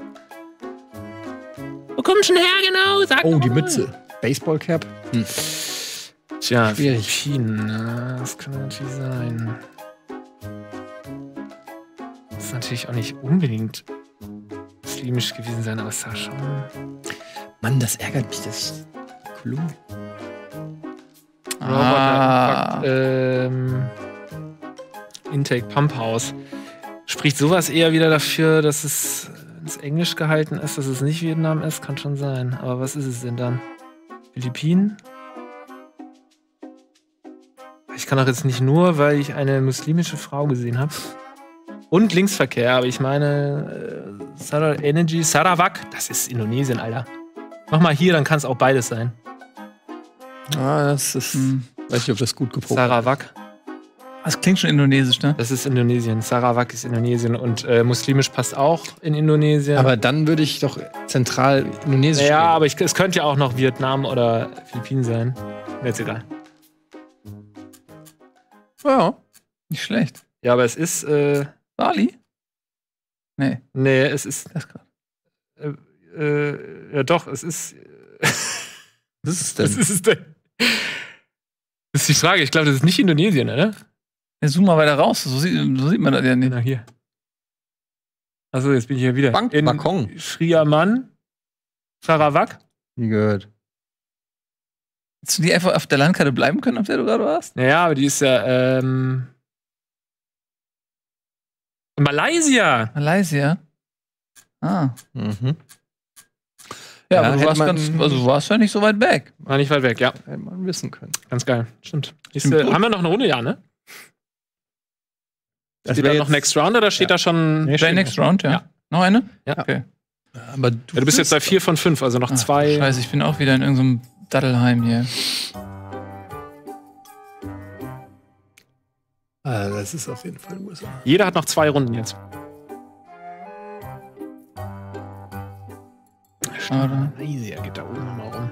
Wo kommst du denn her genau? Sag die mal. Mütze. Baseballcap. Tja, schwierig. Philippinen, das kann natürlich sein. Das ist natürlich auch nicht unbedingt muslimisch gewesen sein, aber es sah schon. Mann, das ärgert mich, das Kolumbien. Intake Pump House. Spricht sowas eher wieder dafür, dass es ins Englisch gehalten ist, dass es nicht Vietnam ist? Kann schon sein. Aber was ist es denn dann? Philippinen? Ich kann doch jetzt nicht nur, weil ich eine muslimische Frau gesehen habe. Und Linksverkehr, aber ich meine Sarawak, das ist Indonesien, Alter. Mach mal hier, dann kann es auch beides sein. Das ist. Weiß nicht, ob das gut geprobt Sarawak. Das klingt schon indonesisch, ne? Das ist Indonesien. Sarawak ist Indonesien und muslimisch passt auch in Indonesien. Aber dann würde ich doch zentral indonesisch ja, aber es könnte ja auch noch Vietnam oder Philippinen sein. Mir ist egal. Ja, nicht schlecht. Ja, aber es ist Bali? Nee. Nee, es ist. Das gerade. Ja, doch, es ist. Was ist es denn? Was ist es denn? Das ist die Frage. Ich glaube, das ist nicht Indonesien, oder? Ja, zoom mal weiter raus. So sieht man das ja nicht. Na, hier. Achso, jetzt bin ich hier wieder. Bangkok. Shriaman. Sarawak. Nie gehört. Hättest du die einfach auf der Landkarte bleiben können, auf der du gerade warst? Naja, aber die ist ja, Malaysia. Malaysia? Ah. Mhm. Ja, aber du warst ja nicht so weit weg. War nicht weit weg, ja. Hätte man wissen können. Ganz geil. Stimmt. Haben wir noch eine Runde? Ja, ne? Steht da noch Next Round oder steht da schon? Nee, Next Round, ja. Noch eine? Ja. Okay. Aber du bist jetzt bei 4 von 5, also noch 2. Scheiße, ich bin auch wieder in irgendeinem Daddelheim hier. Das ist auf jeden Fall USA. Jeder hat noch 2 Runden jetzt. Malaysia geht da oben nochmal rum.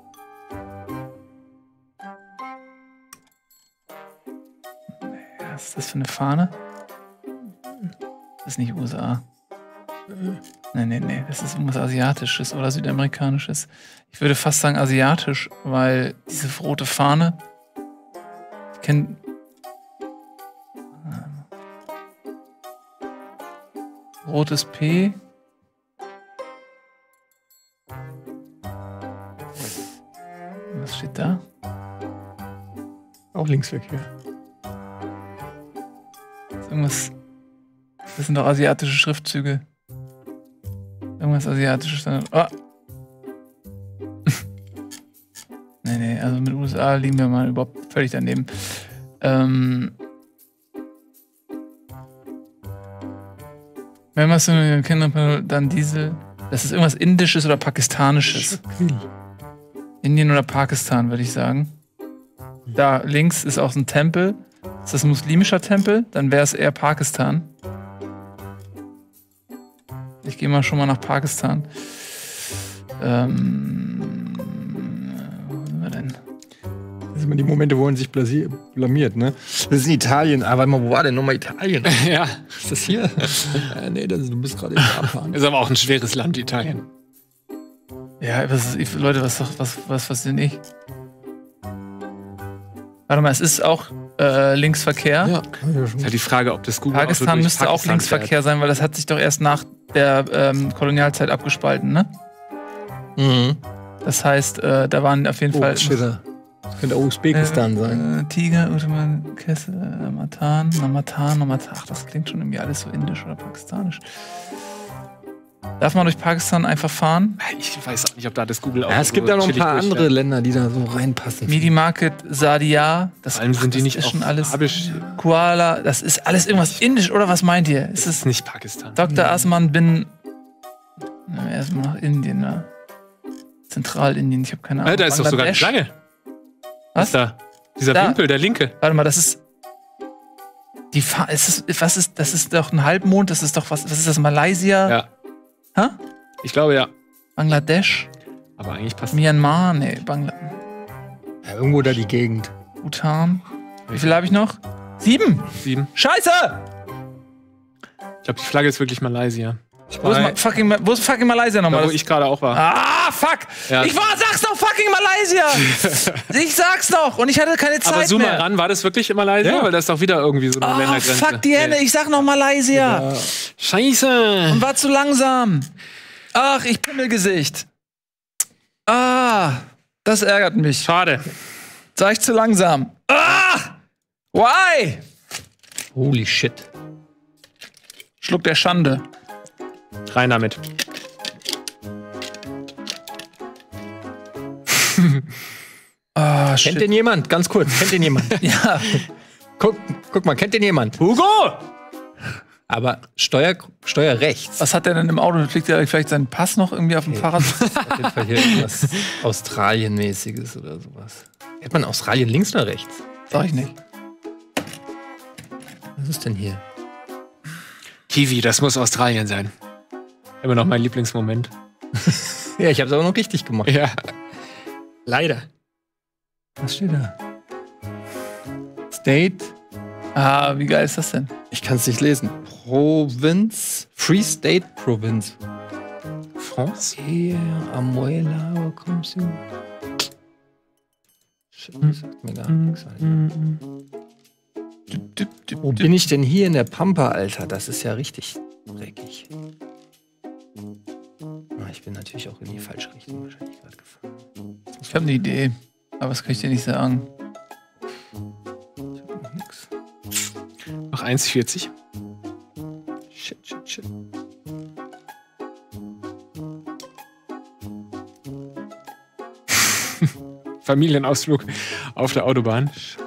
Was ist das für eine Fahne? Das ist nicht USA. Nee. Das ist irgendwas Asiatisches oder Südamerikanisches. Ich würde fast sagen asiatisch, weil diese rote Fahne. Ich kenne. Rotes P. Was steht da? Auch Linksverkehr. Das ist irgendwas. Das sind doch asiatische Schriftzüge. Irgendwas Asiatisches. Oh. nee, also mit USA liegen wir mal überhaupt völlig daneben. Wenn man so eine Kinder, dann Diesel. Das ist irgendwas Indisches oder Pakistanisches. Indien oder Pakistan, würde ich sagen. Da links ist auch so ein Tempel. Ist das ein muslimischer Tempel? Dann wäre es eher Pakistan. Ich gehe mal schon mal nach Pakistan. Wo sind wir denn? Das sind immer die Momente, wo man sich blamiert, ne? Das ist in Italien. Aber wo war denn nochmal Italien? Ja. Ist das hier? Nee, du bist gerade in Japan. Ist aber auch ein schweres Land, Italien. Ja, Leute, was denn ich? Warte mal, es ist auch Linksverkehr. Ja, ist halt die Frage, ob das Google Pakistan auch müsste auch Linksverkehr sein, weil das hat sich doch erst nach der Kolonialzeit abgespalten, ne? Mhm. Das heißt, da waren auf jeden Fall. Das könnte auch Usbekistan sein. Tiger, Uthman, Kessel, Namatan. Ach, das klingt schon irgendwie alles so indisch oder pakistanisch. Darf man durch Pakistan einfach fahren? Ich weiß auch nicht, ob da das Google auch. Ja, es gibt ja noch ein paar andere Länder, die da so reinpassen. Midi Market, Sadia. Vor allem sind die nicht ist auch schon alles. arabisch. Kuala, das ist alles irgendwas indisch, oder was meint ihr? Ist es nicht Pakistan? Dr. Asman bin. Erstmal nach Indien, ne? Zentralindien, ich habe keine Ahnung. Da ist doch sogar eine Schlange. Was? Da. Dieser Wimpel, der linke. Warte mal, das ist. Das ist doch ein Halbmond, das ist doch was ist das, Malaysia? Ja. Hä? Ich glaube, ja. Bangladesch? Aber eigentlich passt Myanmar? Nee, Bangladesch. Ja, irgendwo da die Gegend. Bhutan. Wie viel habe ich noch? 7! 7. Scheiße! Ich glaube, die Flagge ist wirklich Malaysia. Wo ist fucking Malaysia nochmal? Da, wo ich gerade auch war. Ah, fuck! Ja. Sag's doch, fucking Malaysia! Ich sag's doch! Und ich hatte keine Zeit mehr. Aber zoom mal ran, war das wirklich in Malaysia? Ja. Weil das ist doch wieder irgendwie so eine Ländergrenze. Fuck die Hände, ich sag noch Malaysia! Ja. Scheiße! Und war zu langsam. Ach, ich Pimmelgesicht. Ah, das ärgert mich. Schade. Sag ich zu langsam. Ah! Why? Holy shit. Schluck der Schande. Rein damit. Kennt den jemand? Ganz kurz, kennt den jemand? Ja. Guck mal, kennt den jemand? Hugo! Aber Steuer rechts. Was hat der denn im Auto? Fliegt der vielleicht seinen Pass noch irgendwie auf dem Fahrrad? Auf jeden Fall hier irgendwas Australien-mäßiges oder sowas. Hätte man Australien links oder rechts? Sag ich nicht. Was ist denn hier? Kiwi, das muss Australien sein. Immer noch mein Lieblingsmoment. Ja, ich hab's aber noch richtig gemacht. Ja. Leider. Was steht da? State. Ah, wie geil ist das denn? Ich kann es nicht lesen. Provinz. Free State Province. France? Amuela, wo kommst du? Das sagt mir gar nichts. Wo bin ich denn hier in der Pampa, Alter? Das ist ja richtig dreckig. Ich bin natürlich auch in die falsche Richtung wahrscheinlich gerade gefahren. Ich habe eine Idee, aber das kann ich dir nicht sagen. Ich hab noch nix. Noch 1,40. Shit. Familienausflug auf der Autobahn.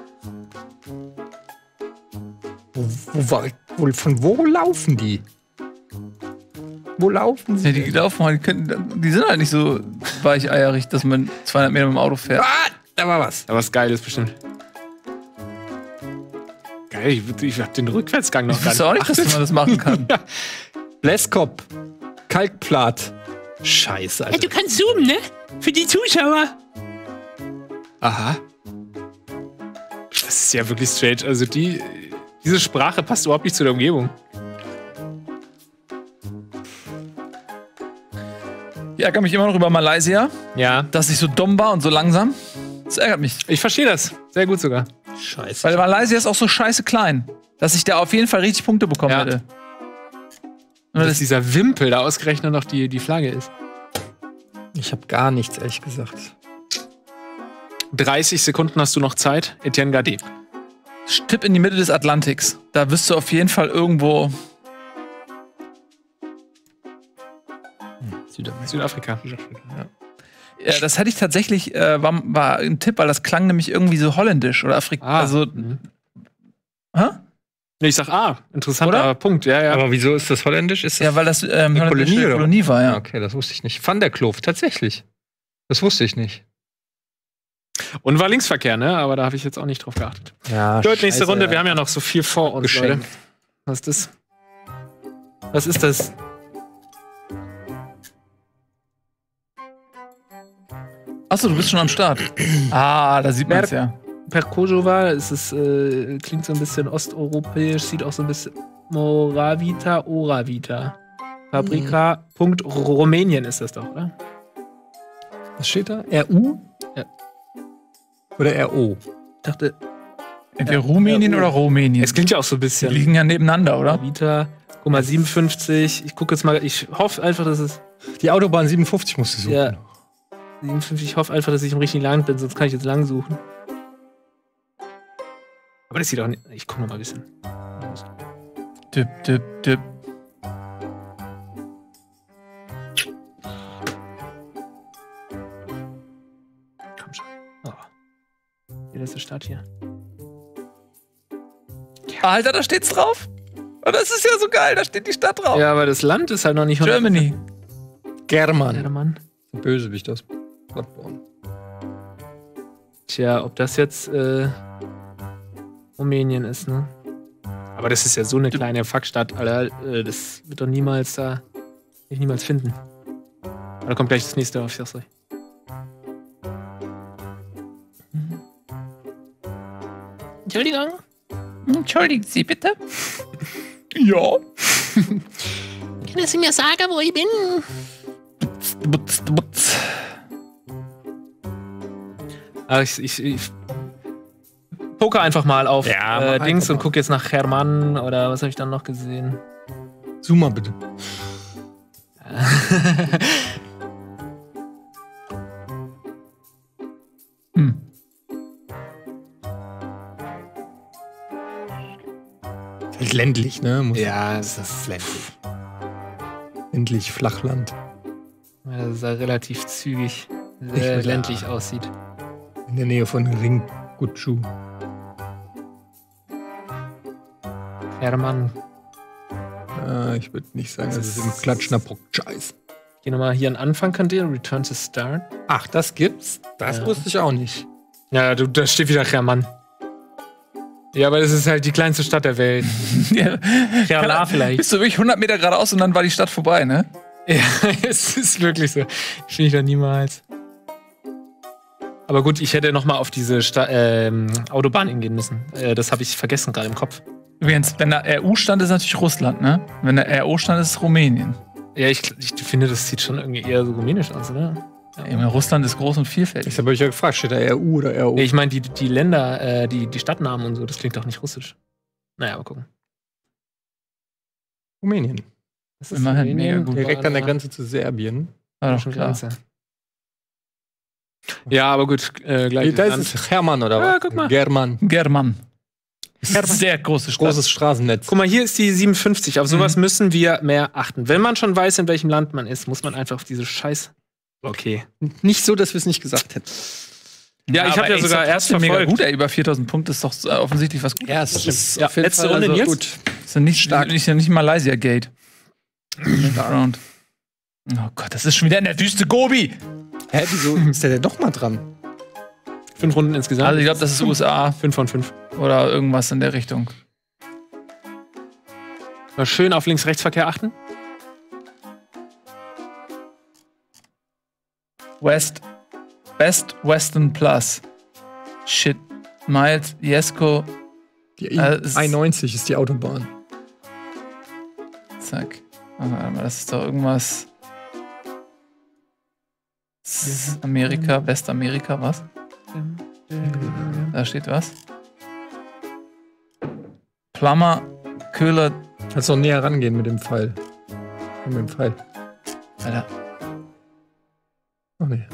Von wo laufen die? Wo laufen sie? Ja, die laufen halt, die sind halt nicht so weicheierig, dass man 200 Meter mit dem Auto fährt. Ah, da war was. Da war was Geiles bestimmt. Geil, ich hab den Rückwärtsgang noch Ich wusste auch nicht, dass man das machen kann. Ja. Leskop. Kalkblatt. Scheiße, Alter. Ja, du kannst zoomen, ne? Für die Zuschauer. Aha. Das ist ja wirklich strange. Also diese Sprache passt überhaupt nicht zu der Umgebung. Ich ärgere mich immer noch über Malaysia, Ja. dass ich so dumm war und so langsam. Das ärgert mich. Ich verstehe das. Sehr gut sogar. Scheiße. Weil Malaysia ist auch so scheiße klein, dass ich da auf jeden Fall richtig Punkte bekommen Ja. hätte. Und dass dieser Wimpel da ausgerechnet noch die Flagge ist. Ich habe gar nichts, ehrlich gesagt. 30 Sekunden hast du noch Zeit. Etienne Gade. Tipp in die Mitte des Atlantiks. Da wirst du auf jeden Fall irgendwo. Südafrika. Ja, das hatte ich tatsächlich, war ein Tipp, weil das klang nämlich irgendwie so holländisch oder Afrika. Also. Hä? Nee, ich sag interessanter Punkt. Ja. Aber wieso ist das holländisch? Ist das Ja, weil das eine holländische Kolonie war, ja. Okay, das wusste ich nicht. Van der Kloof, tatsächlich. Das wusste ich nicht. Und war Linksverkehr, ne? Aber da habe ich jetzt auch nicht drauf geachtet. Ja, Gut, nächste Runde. Wir haben ja noch so viel vor uns, Geschenk. Leute. Was ist das? Was ist das? Achso, du bist schon am Start. Da sieht man es ja. Perkojova, klingt so ein bisschen osteuropäisch, sieht auch so ein bisschen Moravita, Oravita. Fabrika, Punkt Rumänien ist das doch, oder? Was steht da? RU? Ja. Oder RO? Ich dachte, Entweder Rumänien oder Rumänien. es klingt ja auch so ein Die bisschen. liegen ja nebeneinander, oder? Moravita, guck mal, 57. Ich gucke jetzt mal, ich hoffe einfach, dass es. Die Autobahn 57 musst du suchen. Ja. 57, ich hoffe einfach, dass ich im richtigen Land bin, sonst kann ich jetzt lang suchen. Aber das sieht auch nicht. Ich guck noch mal ein bisschen. Tipp. Komm schon. Oh. Wie ist die Stadt hier? Alter, da steht's drauf. Und das ist ja so geil, da steht die Stadt drauf. Ja, aber das Land ist halt noch nicht. Germany. German. Der Mann. Böse wie ich das. Bloodborne. Tja, ob das jetzt Rumänien ist, ne? Aber das ist ja so eine kleine Fuckstadt, Alter. Das wird doch niemals ich niemals finden. Aber da kommt gleich das nächste auf, ich sag's euch. Entschuldigung. Entschuldigen Sie bitte. Ja. Können Sie mir sagen, wo ich bin? Ich poker einfach mal auf Dings und gucke jetzt nach Hermann oder was habe ich dann noch gesehen? Zoom mal bitte. Ist ländlich, ne? Es ist ländlich. Ländlich, Flachland. Ja, das ist ja relativ zügig, sehr ländlich aussieht. In der Nähe von Ringutschu. Hermann. Ich würde nicht sagen, dass es im Klatschner Scheiß. Ich gehe nochmal hier an Anfang, kann der Return to Start. Ach, das gibt's? Das wusste ich auch nicht. Ja, da steht wieder Hermann. Ja, aber das ist halt die kleinste Stadt der Welt. Ja, vielleicht. Bist du wirklich 100 Meter geradeaus und dann war die Stadt vorbei, ne? Ja, es ist wirklich so. Finde ich da niemals. Aber gut, ich hätte noch mal auf diese Autobahn hingehen müssen. Das habe ich vergessen gerade im Kopf. Übrigens, wenn da RU stand, ist natürlich Russland, ne? Wenn da RO stand, ist es Rumänien. Ja, ich finde, das sieht schon irgendwie eher so rumänisch aus, oder? Ja, Russland ist groß und vielfältig. Ich habe euch ja gefragt, steht da RU oder RO? Nee, ich meine, die Länder, die Stadtnamen und so, das klingt doch nicht russisch. Naja, aber gucken. Rumänien. Das ist Immerhin mega gut. Direkt an der Grenze zu Serbien. War schon doch klar. Grenze. Ja, aber gut, gleich. Da ist es Hermann oder was? Ja, guck mal. German. German. Sehr großes Straßennetz. Guck mal, hier ist die 57. Auf sowas müssen wir mehr achten. Wenn man schon weiß, in welchem Land man ist, muss man einfach auf diese Scheiß... Okay. Nicht so, dass wir es nicht gesagt hätten. Ja, ich habe ja sogar erst verfolgt. Mega gut, über 4000 Punkte ist doch offensichtlich was Gutes. Ja, es ist ja, letzte Runde also jetzt. Gut. Ist ja nicht Malaysia Gate. Oh Gott, das ist schon wieder in der Wüste Gobi. Hä, wieso ist der denn doch mal dran? 5 Runden insgesamt. Also ich glaube, das ist USA. 5 von 5. Oder irgendwas in der Richtung. Mal schön auf Links-Rechts-Verkehr achten. Best Western Plus. Shit. Miles, Jesko. Die I90 ist die Autobahn. Zack. Warte mal, das ist doch irgendwas. Das ist Amerika, Westamerika, was? Da steht was. Plummer, Köhler. Kannst doch näher rangehen mit dem Pfeil. Mit dem Pfeil. Alter. Oh nee.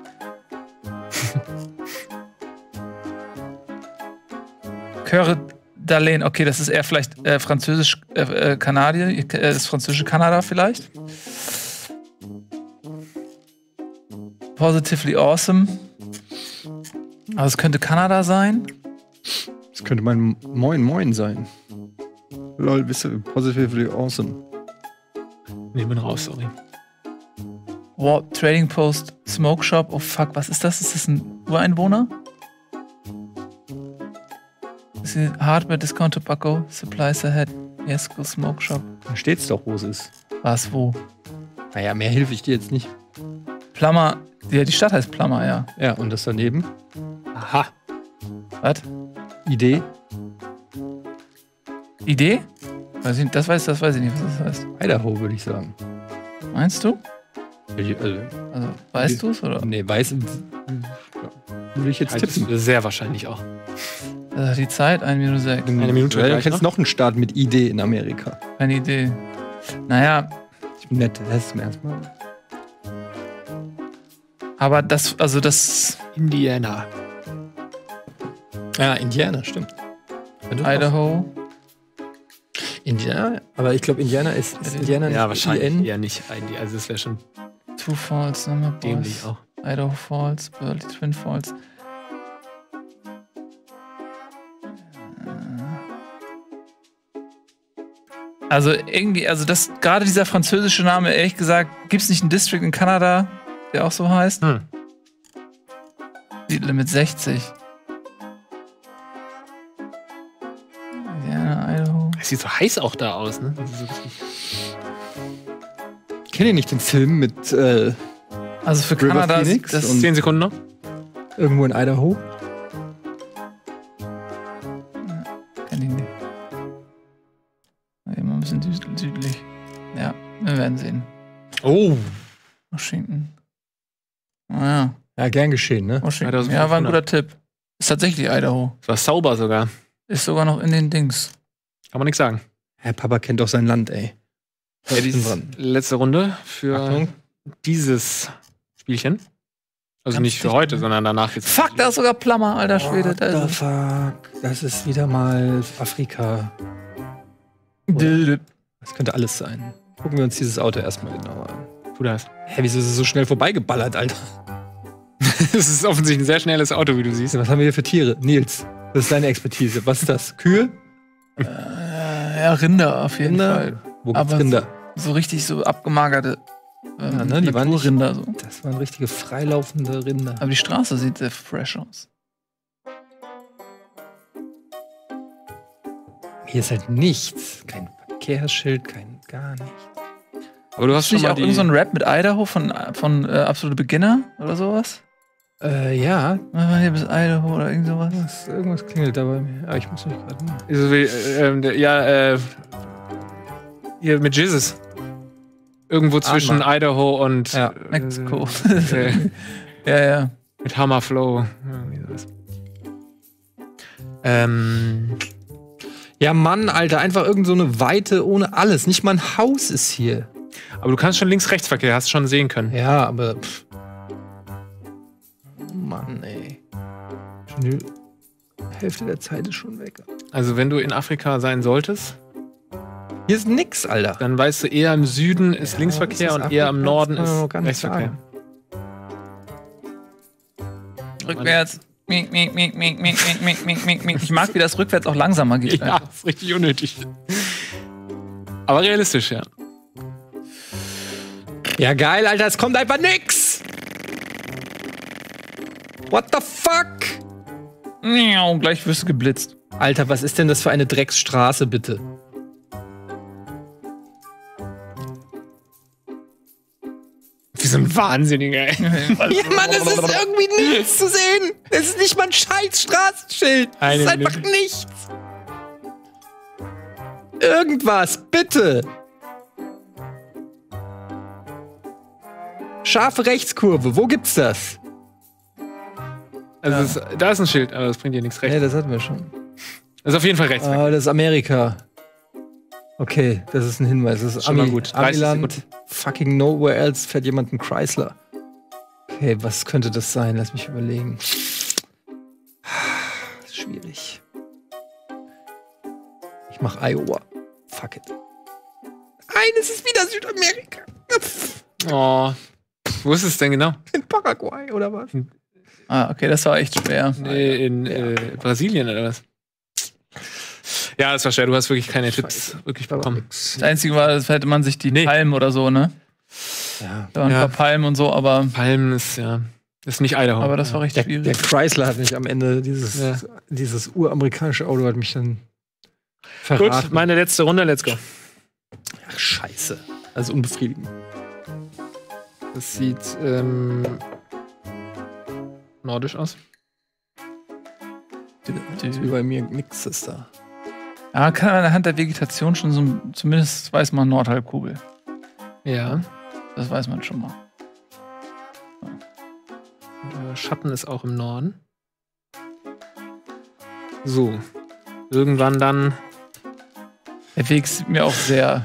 Coeur d'Alene, okay, das ist eher vielleicht französisch-Kanadier, das französische Kanada vielleicht. Positively Awesome. Aber es könnte Kanada sein. Das könnte mein Moin Moin sein. Lol, bist du Positively Awesome. Nehmen raus, sorry. Wow, Trading Post, Smoke Shop, oh fuck, was ist das? Ist das ein Ureinwohner? Hardware, Discount, Tobacco, Supplies Ahead, Jesko, Smoke Shop. Da steht's doch, wo es ist. Was, wo? Naja, mehr helfe ich dir jetzt nicht. Plummer, ja, die Stadt heißt Plummer, ja. Ja, und das daneben? Aha. Was? Idee? Idee? Das weiß ich nicht, was das heißt. Idaho, würde ich sagen. Meinst du? Also weißt du es, oder? Nee, weiß. Würde ich jetzt tippen. Sehr wahrscheinlich auch. Die Zeit, 1 Minute 6. Eine Minute Du gleich kennst noch einen Staat mit Idee in Amerika. Keine Idee. Naja. Ich bin nett, das ist mir erstmal. Aber das. Indiana. Ja, Indiana, stimmt. Idaho. Indiana? Aber ich glaube, Indiana ist Indiana nicht. Ja, wahrscheinlich eher nicht. Also, das wäre schon Two Falls, Number dämlich auch. Idaho Falls, Burley Twin Falls. Also irgendwie, das gerade dieser französische Name, ehrlich gesagt, gibt es nicht einen District in Kanada, der auch so heißt? Limit 60. Ja, Idaho. Es sieht so heiß auch da aus, ne? Kennt ihr nicht den Film mit also für River Kanada Phoenix das und 10 Sekunden noch. Irgendwo in Idaho? Kenn ich nicht. Immer ein bisschen südlich. Ja, wir werden sehen. Oh. Washington. Naja. Ja, gern geschehen, ne? Washington. Ja, war ein guter Tipp. Ist tatsächlich Idaho. Das war sauber sogar. Ist sogar noch in den Dings. Kann man nichts sagen. Herr Papa kennt doch sein Land, ey. Ja, die letzte Runde für dieses Spielchen. Also nicht für heute, sondern danach jetzt. Fuck, da ist sogar Plummer, alter Schwede. What the fuck? Das ist wieder mal Afrika. Das könnte alles sein. Gucken wir uns dieses Auto erstmal genauer an. Tu das. Hä, wieso ist es so schnell vorbeigeballert, Alter? Das ist offensichtlich ein sehr schnelles Auto, wie du siehst. Was haben wir hier für Tiere? Nils, das ist deine Expertise. Was ist das? Kühe? Ja, Rinder auf jeden Fall. Wo gibt's Rinder? So richtig so abgemagerte ja, ne, die waren nicht, Rinder. So. Das waren richtige freilaufende Rinder. Aber die Straße sieht sehr fresh aus. Hier ist halt nichts. Kein Verkehrsschild, gar nichts. Aber du hast schon nicht mal auch irgend so ein Rap mit Idaho von Absolute Beginner oder sowas? Ja. Hier bis Idaho oder irgend sowas. Irgendwas klingelt da bei mir. Aber ich muss mich gerade mal. Hier mit Jesus. Irgendwo zwischen Idaho und Mexiko. Ja. Mit Hammer Flow. Ja, Mann, Alter, einfach irgend so eine Weite ohne alles. Nicht mal ein Haus ist hier. Aber du kannst schon Links-Rechts-Verkehr, hast schon sehen können. Ja, aber. Oh Mann, ey. Schon die Hälfte der Zeit ist schon weg. Also wenn du in Afrika sein solltest, hier ist nix, Alter. Dann weißt du, eher im Süden ist Linksverkehr und eher im Norden ist Rechtsverkehr. Rückwärts. Ich mag, wie das rückwärts auch langsamer geht. Ja, ist richtig unnötig. Aber realistisch, ja. Ja, geil, Alter, es kommt einfach nix! What the fuck? Ja, gleich wirst du geblitzt. Alter, was ist denn das für eine Drecksstraße, bitte? Wie so ein Wahnsinniger, ey. Ja, Mann, es ist irgendwie nichts zu sehen. Es ist nicht mal ein scheiß Straßenschild. Es ist einfach nichts. Irgendwas, bitte. Scharfe Rechtskurve, wo gibt's das? Also da ist ein Schild, aber das bringt dir nichts recht. Nee, das hatten wir schon. Das ist auf jeden Fall rechts. Das ist Amerika. Okay, das ist ein Hinweis. Das ist schon mal gut. Amiland. Fucking nowhere else fährt jemand einen Chrysler. Okay, was könnte das sein? Lass mich überlegen. Das ist schwierig. Ich mach Iowa. Fuck it. Nein, es ist wieder Südamerika. Oh. Wo ist es denn genau? In Paraguay oder was? Ah, okay, das war echt schwer. Nee, in Brasilien oder was? Ja, das war schwer. Du hast wirklich keine Tipps wirklich bekommen. Das Einzige war, das hätte man sich die Palmen oder so, ne? Ja. Da waren ein paar Palmen und so, aber. Palmen ist, ist nicht Idaho. Aber das war richtig schwierig. Der Chrysler hat mich am Ende, dieses uramerikanische Auto hat mich dann verraten. Gut, meine letzte Runde, let's go. Ach, scheiße. Also unbefriedigend. Das sieht nordisch aus. Wie bei mir nix ist da. Ja, kann man anhand der Vegetation schon so, zumindest weiß man Nordhalbkugel. Ja. Das weiß man schon mal. Der Schatten ist auch im Norden. So. Irgendwann dann. Der Weg sieht mir auch sehr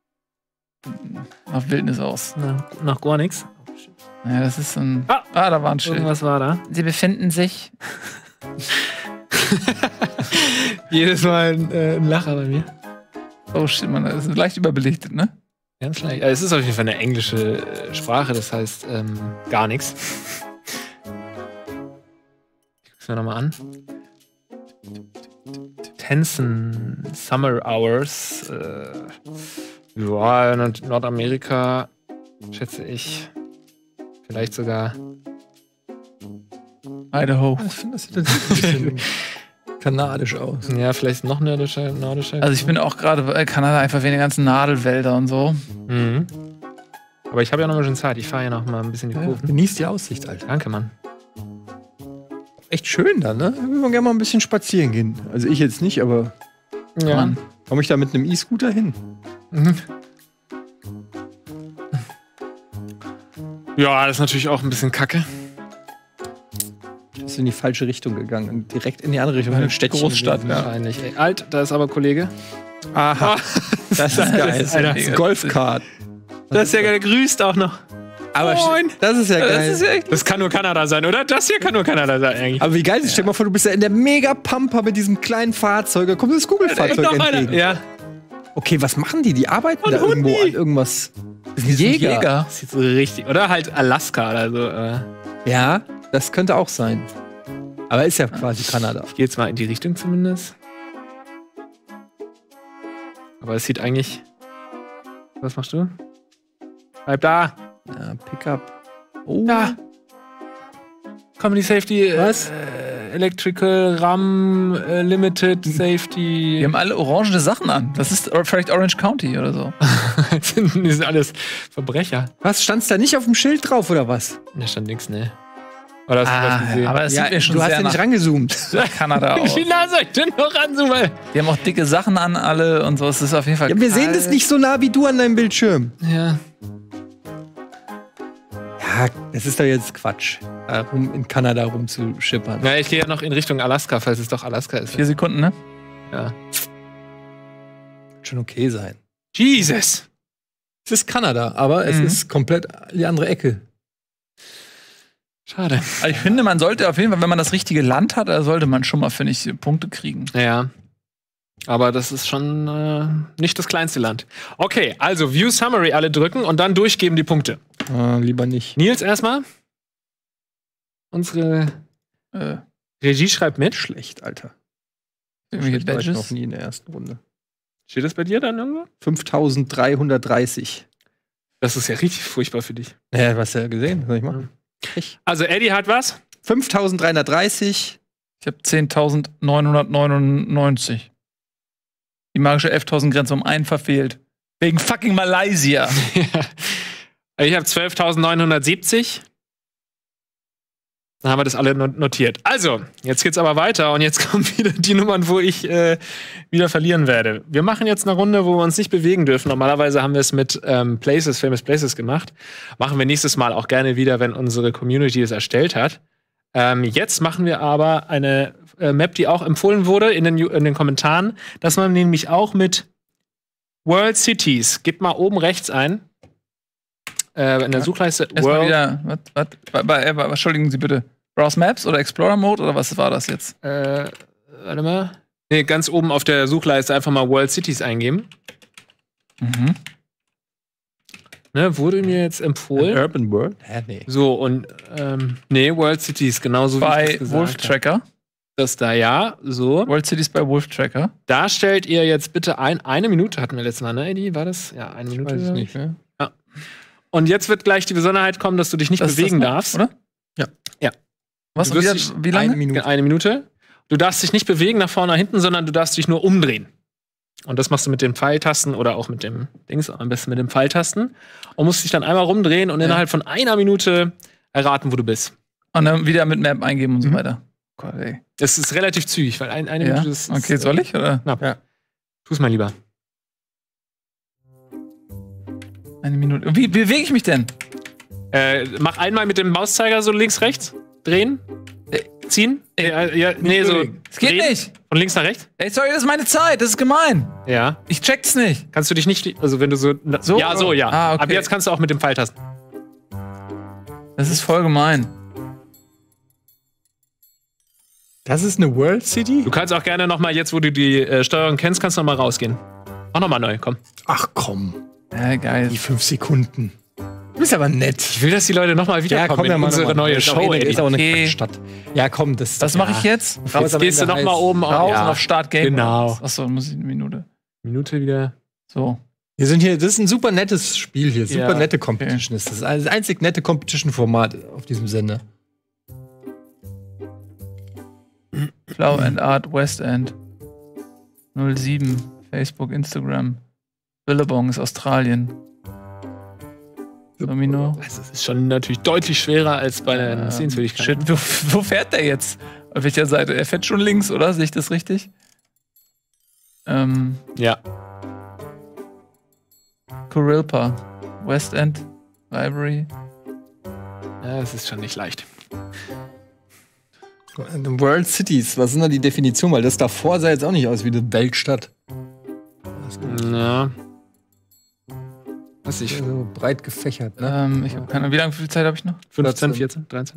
nach Wildnis aus. Nach gar nichts. Ja, das ist so ein. Da war ein Schild. Irgendwas war da. Sie befinden sich. Jedes Mal ein Lacher bei mir. Oh shit, man, das ist leicht überbelichtet, ne? Ganz leicht. Es ist auf jeden Fall eine englische Sprache, das heißt gar nichts. Ich guck's mir nochmal an. Tensen Summer Hours. Ja, Nordamerika, schätze ich. Vielleicht sogar Idaho. Ich finde, das sieht ein bisschen kanadisch aus. Ja, vielleicht noch nordischer. Also ich bin auch gerade bei Kanada einfach wegen den ganzen Nadelwälder und so. Mhm. Aber ich habe ja noch mal schon Zeit. Ich fahre ja noch mal ein bisschen die Kurven. Genießt die Aussicht, Alter. Danke, Mann. Echt schön da, ne? Wir wollen gerne mal ein bisschen spazieren gehen. Also ich jetzt nicht, aber Ja. Mann. komme ich da mit einem E-Scooter hin? Mhm. Ja, das ist natürlich auch ein bisschen kacke. Ist in die falsche Richtung gegangen und direkt in die andere Richtung. Eine Städtchen Großstadt, gewesen. Wahrscheinlich. Ey, alt, da ist aber Kollege. Aha. Das ist geil. Das ist ja mega. Golfkart. Das ist ja geil, grüßt auch noch. Aber Moin. das ist ja geil. Das ist ja echt. Das kann nur Kanada sein, oder? Das hier kann nur Kanada sein, eigentlich. Aber wie geil ist, stell dir mal vor, du bist ja in der Mega-Pampa mit diesem kleinen Fahrzeug, da kommt das Kugelfahrzeug entgegen. Ja. Okay, was machen die? Die arbeiten Und da irgendwo Hundi. an irgendwas. Das Ein Jäger. Das sieht so richtig. Oder halt Alaska oder so. Ja, das könnte auch sein. Aber ist ja quasi Kanada. Ich gehe jetzt mal in die Richtung zumindest. Aber es sieht eigentlich. Was machst du? Bleib da! Ja, Pickup. Oh. Da! Company Safety. Was? Electrical, RAM, Limited, Safety. Die haben alle orangene Sachen an. Das ist vielleicht Orange County oder so. Die sind alles Verbrecher. Was, stand's da nicht auf dem Schild drauf oder was? Da stand nichts, ne? Oder hast du was gesehen? aber es sieht mir schon du hast sehr ja nicht nach rangezoomt. Kanada aus. Wie nah soll ich denn noch ranzoomen? Die haben auch dicke Sachen an alle und so. Es ist auf jeden Fall Ja, wir sehen das nicht so nah wie du an deinem Bildschirm. Ja. Ja, das ist doch jetzt Quatsch, in Kanada rumzuschippern. Ja, ich gehe ja noch in Richtung Alaska, falls es doch Alaska ist. 4 Sekunden, ne? Ja. Wird schon okay sein. Jesus! Es ist Kanada, aber es ist komplett die andere Ecke. Schade. Also ich finde, man sollte auf jeden Fall, wenn man das richtige Land hat, da sollte man schon mal, finde ich, Punkte kriegen. Ja. Aber das ist schon nicht das kleinste Land. Okay, also View Summary alle drücken und dann durchgeben die Punkte. Lieber nicht. Nils erstmal. Unsere Regie schreibt mit. Schlecht, Alter. Irgendwelche War ich Badges? noch nie in der ersten Runde. Steht das bei dir dann irgendwo? 5330. Das ist ja richtig furchtbar für dich. Ja, was ja gesehen, soll ich machen? Also Eddie hat was? 5330. Ich habe 10.999. Die magische 11.000-Grenze um einen verfehlt. Wegen fucking Malaysia. Ich habe 12.970. Dann haben wir das alle notiert. Also, jetzt geht's aber weiter und jetzt kommen wieder die Nummern, wo ich wieder verlieren werde. Wir machen jetzt eine Runde, wo wir uns nicht bewegen dürfen. Normalerweise haben wir es mit Famous Places gemacht. Machen wir nächstes Mal auch gerne wieder, wenn unsere Community es erstellt hat. Jetzt machen wir aber eine Map, die auch empfohlen wurde in den Kommentaren, dass man nämlich auch mit World Cities, gib mal oben rechts ein, in der Suchleiste Erstmal wieder, was? Entschuldigen Sie bitte. Browse Maps oder Explorer Mode oder was war das jetzt? Warte mal. Nee, ganz oben auf der Suchleiste einfach mal World Cities eingeben. Mhm. Ne, wurde mir jetzt empfohlen. Urban World? Nee. So, und nee, World Cities, genauso wie ich das Bei gesagt Wolf habe. Tracker. Das da, ja, so. World Cities bei Wolf Tracker. Da stellt ihr jetzt bitte eine Minute, hatten wir letztes Mal, ne, Eddie? War das? Ja, eine Minute. Weiß ich nicht, ne? Ja. Und jetzt wird gleich die Besonderheit kommen, dass du dich nicht bewegen darfst. Oder? Ja. Was? Du wirst Wie lange? Eine Minute. Du darfst dich nicht bewegen nach vorne, nach hinten, sondern du darfst dich nur umdrehen. Und das machst du mit den Pfeiltasten oder auch mit dem Dings, am besten mit den Pfeiltasten. Und musst dich dann einmal rumdrehen und innerhalb von einer Minute erraten, wo du bist. Und dann wieder mit Map eingeben und so weiter. Gott, ey. Das ist relativ zügig, weil eine Ja? Minute ist. Okay, soll ich? Oder? Knapp. Ja. Tu's mal lieber. Eine Minute. Wie bewege ich mich denn? Mach einmal mit dem Mauszeiger so links, rechts. Drehen. Ziehen. Nee, so. Es geht drehen. nicht. Von links nach rechts. Ey, sorry, das ist meine Zeit. Das ist gemein. Ja. Ich check's nicht. Kannst du dich nicht. Also, wenn du so. So? Ja, so, ja. Ah, okay. Aber jetzt kannst du auch mit dem Pfeiltasten. Das ist voll gemein. Das ist eine World City? Du kannst auch gerne noch mal, jetzt wo du die Steuerung kennst, kannst du noch mal rausgehen. Mach noch mal neu, komm. Ach komm. Ja, geil. Die 5 Sekunden. Du bist aber nett. Ich will, dass die Leute noch mal wiederkommen in unsere neue Show. Ist auch eine Okay. Stadt. Ja, komm, das. Was mache ich jetzt? Jetzt gehst du noch mal oben Raus ja. und auf Start Game. Genau. Achso, muss ich eine Minute. Minute wieder. So. Wir sind hier, das ist ein super nettes Spiel hier. Super Ja. nette Competition ist das. Das einzig nette Competition-Format auf diesem Sender. Flower and Art, West End. 07. Facebook, Instagram. Billabong ist Australien. Domino. Das ist schon natürlich deutlich schwerer als bei den Sehenswürdigkeiten. Shit, wo fährt der jetzt? Auf welcher Seite? Er fährt schon links, oder? Sehe ich das richtig? Ja. Kurilpa. West End. Library. Ja, das ist schon nicht leicht. World Cities, was sind da die Definition? Weil das davor sah jetzt auch nicht aus wie eine Weltstadt. Ja. Was ich. So breit gefächert, ne? Ich habe keine Ahnung. Wie viel Zeit habe ich noch? 15, 14, 13.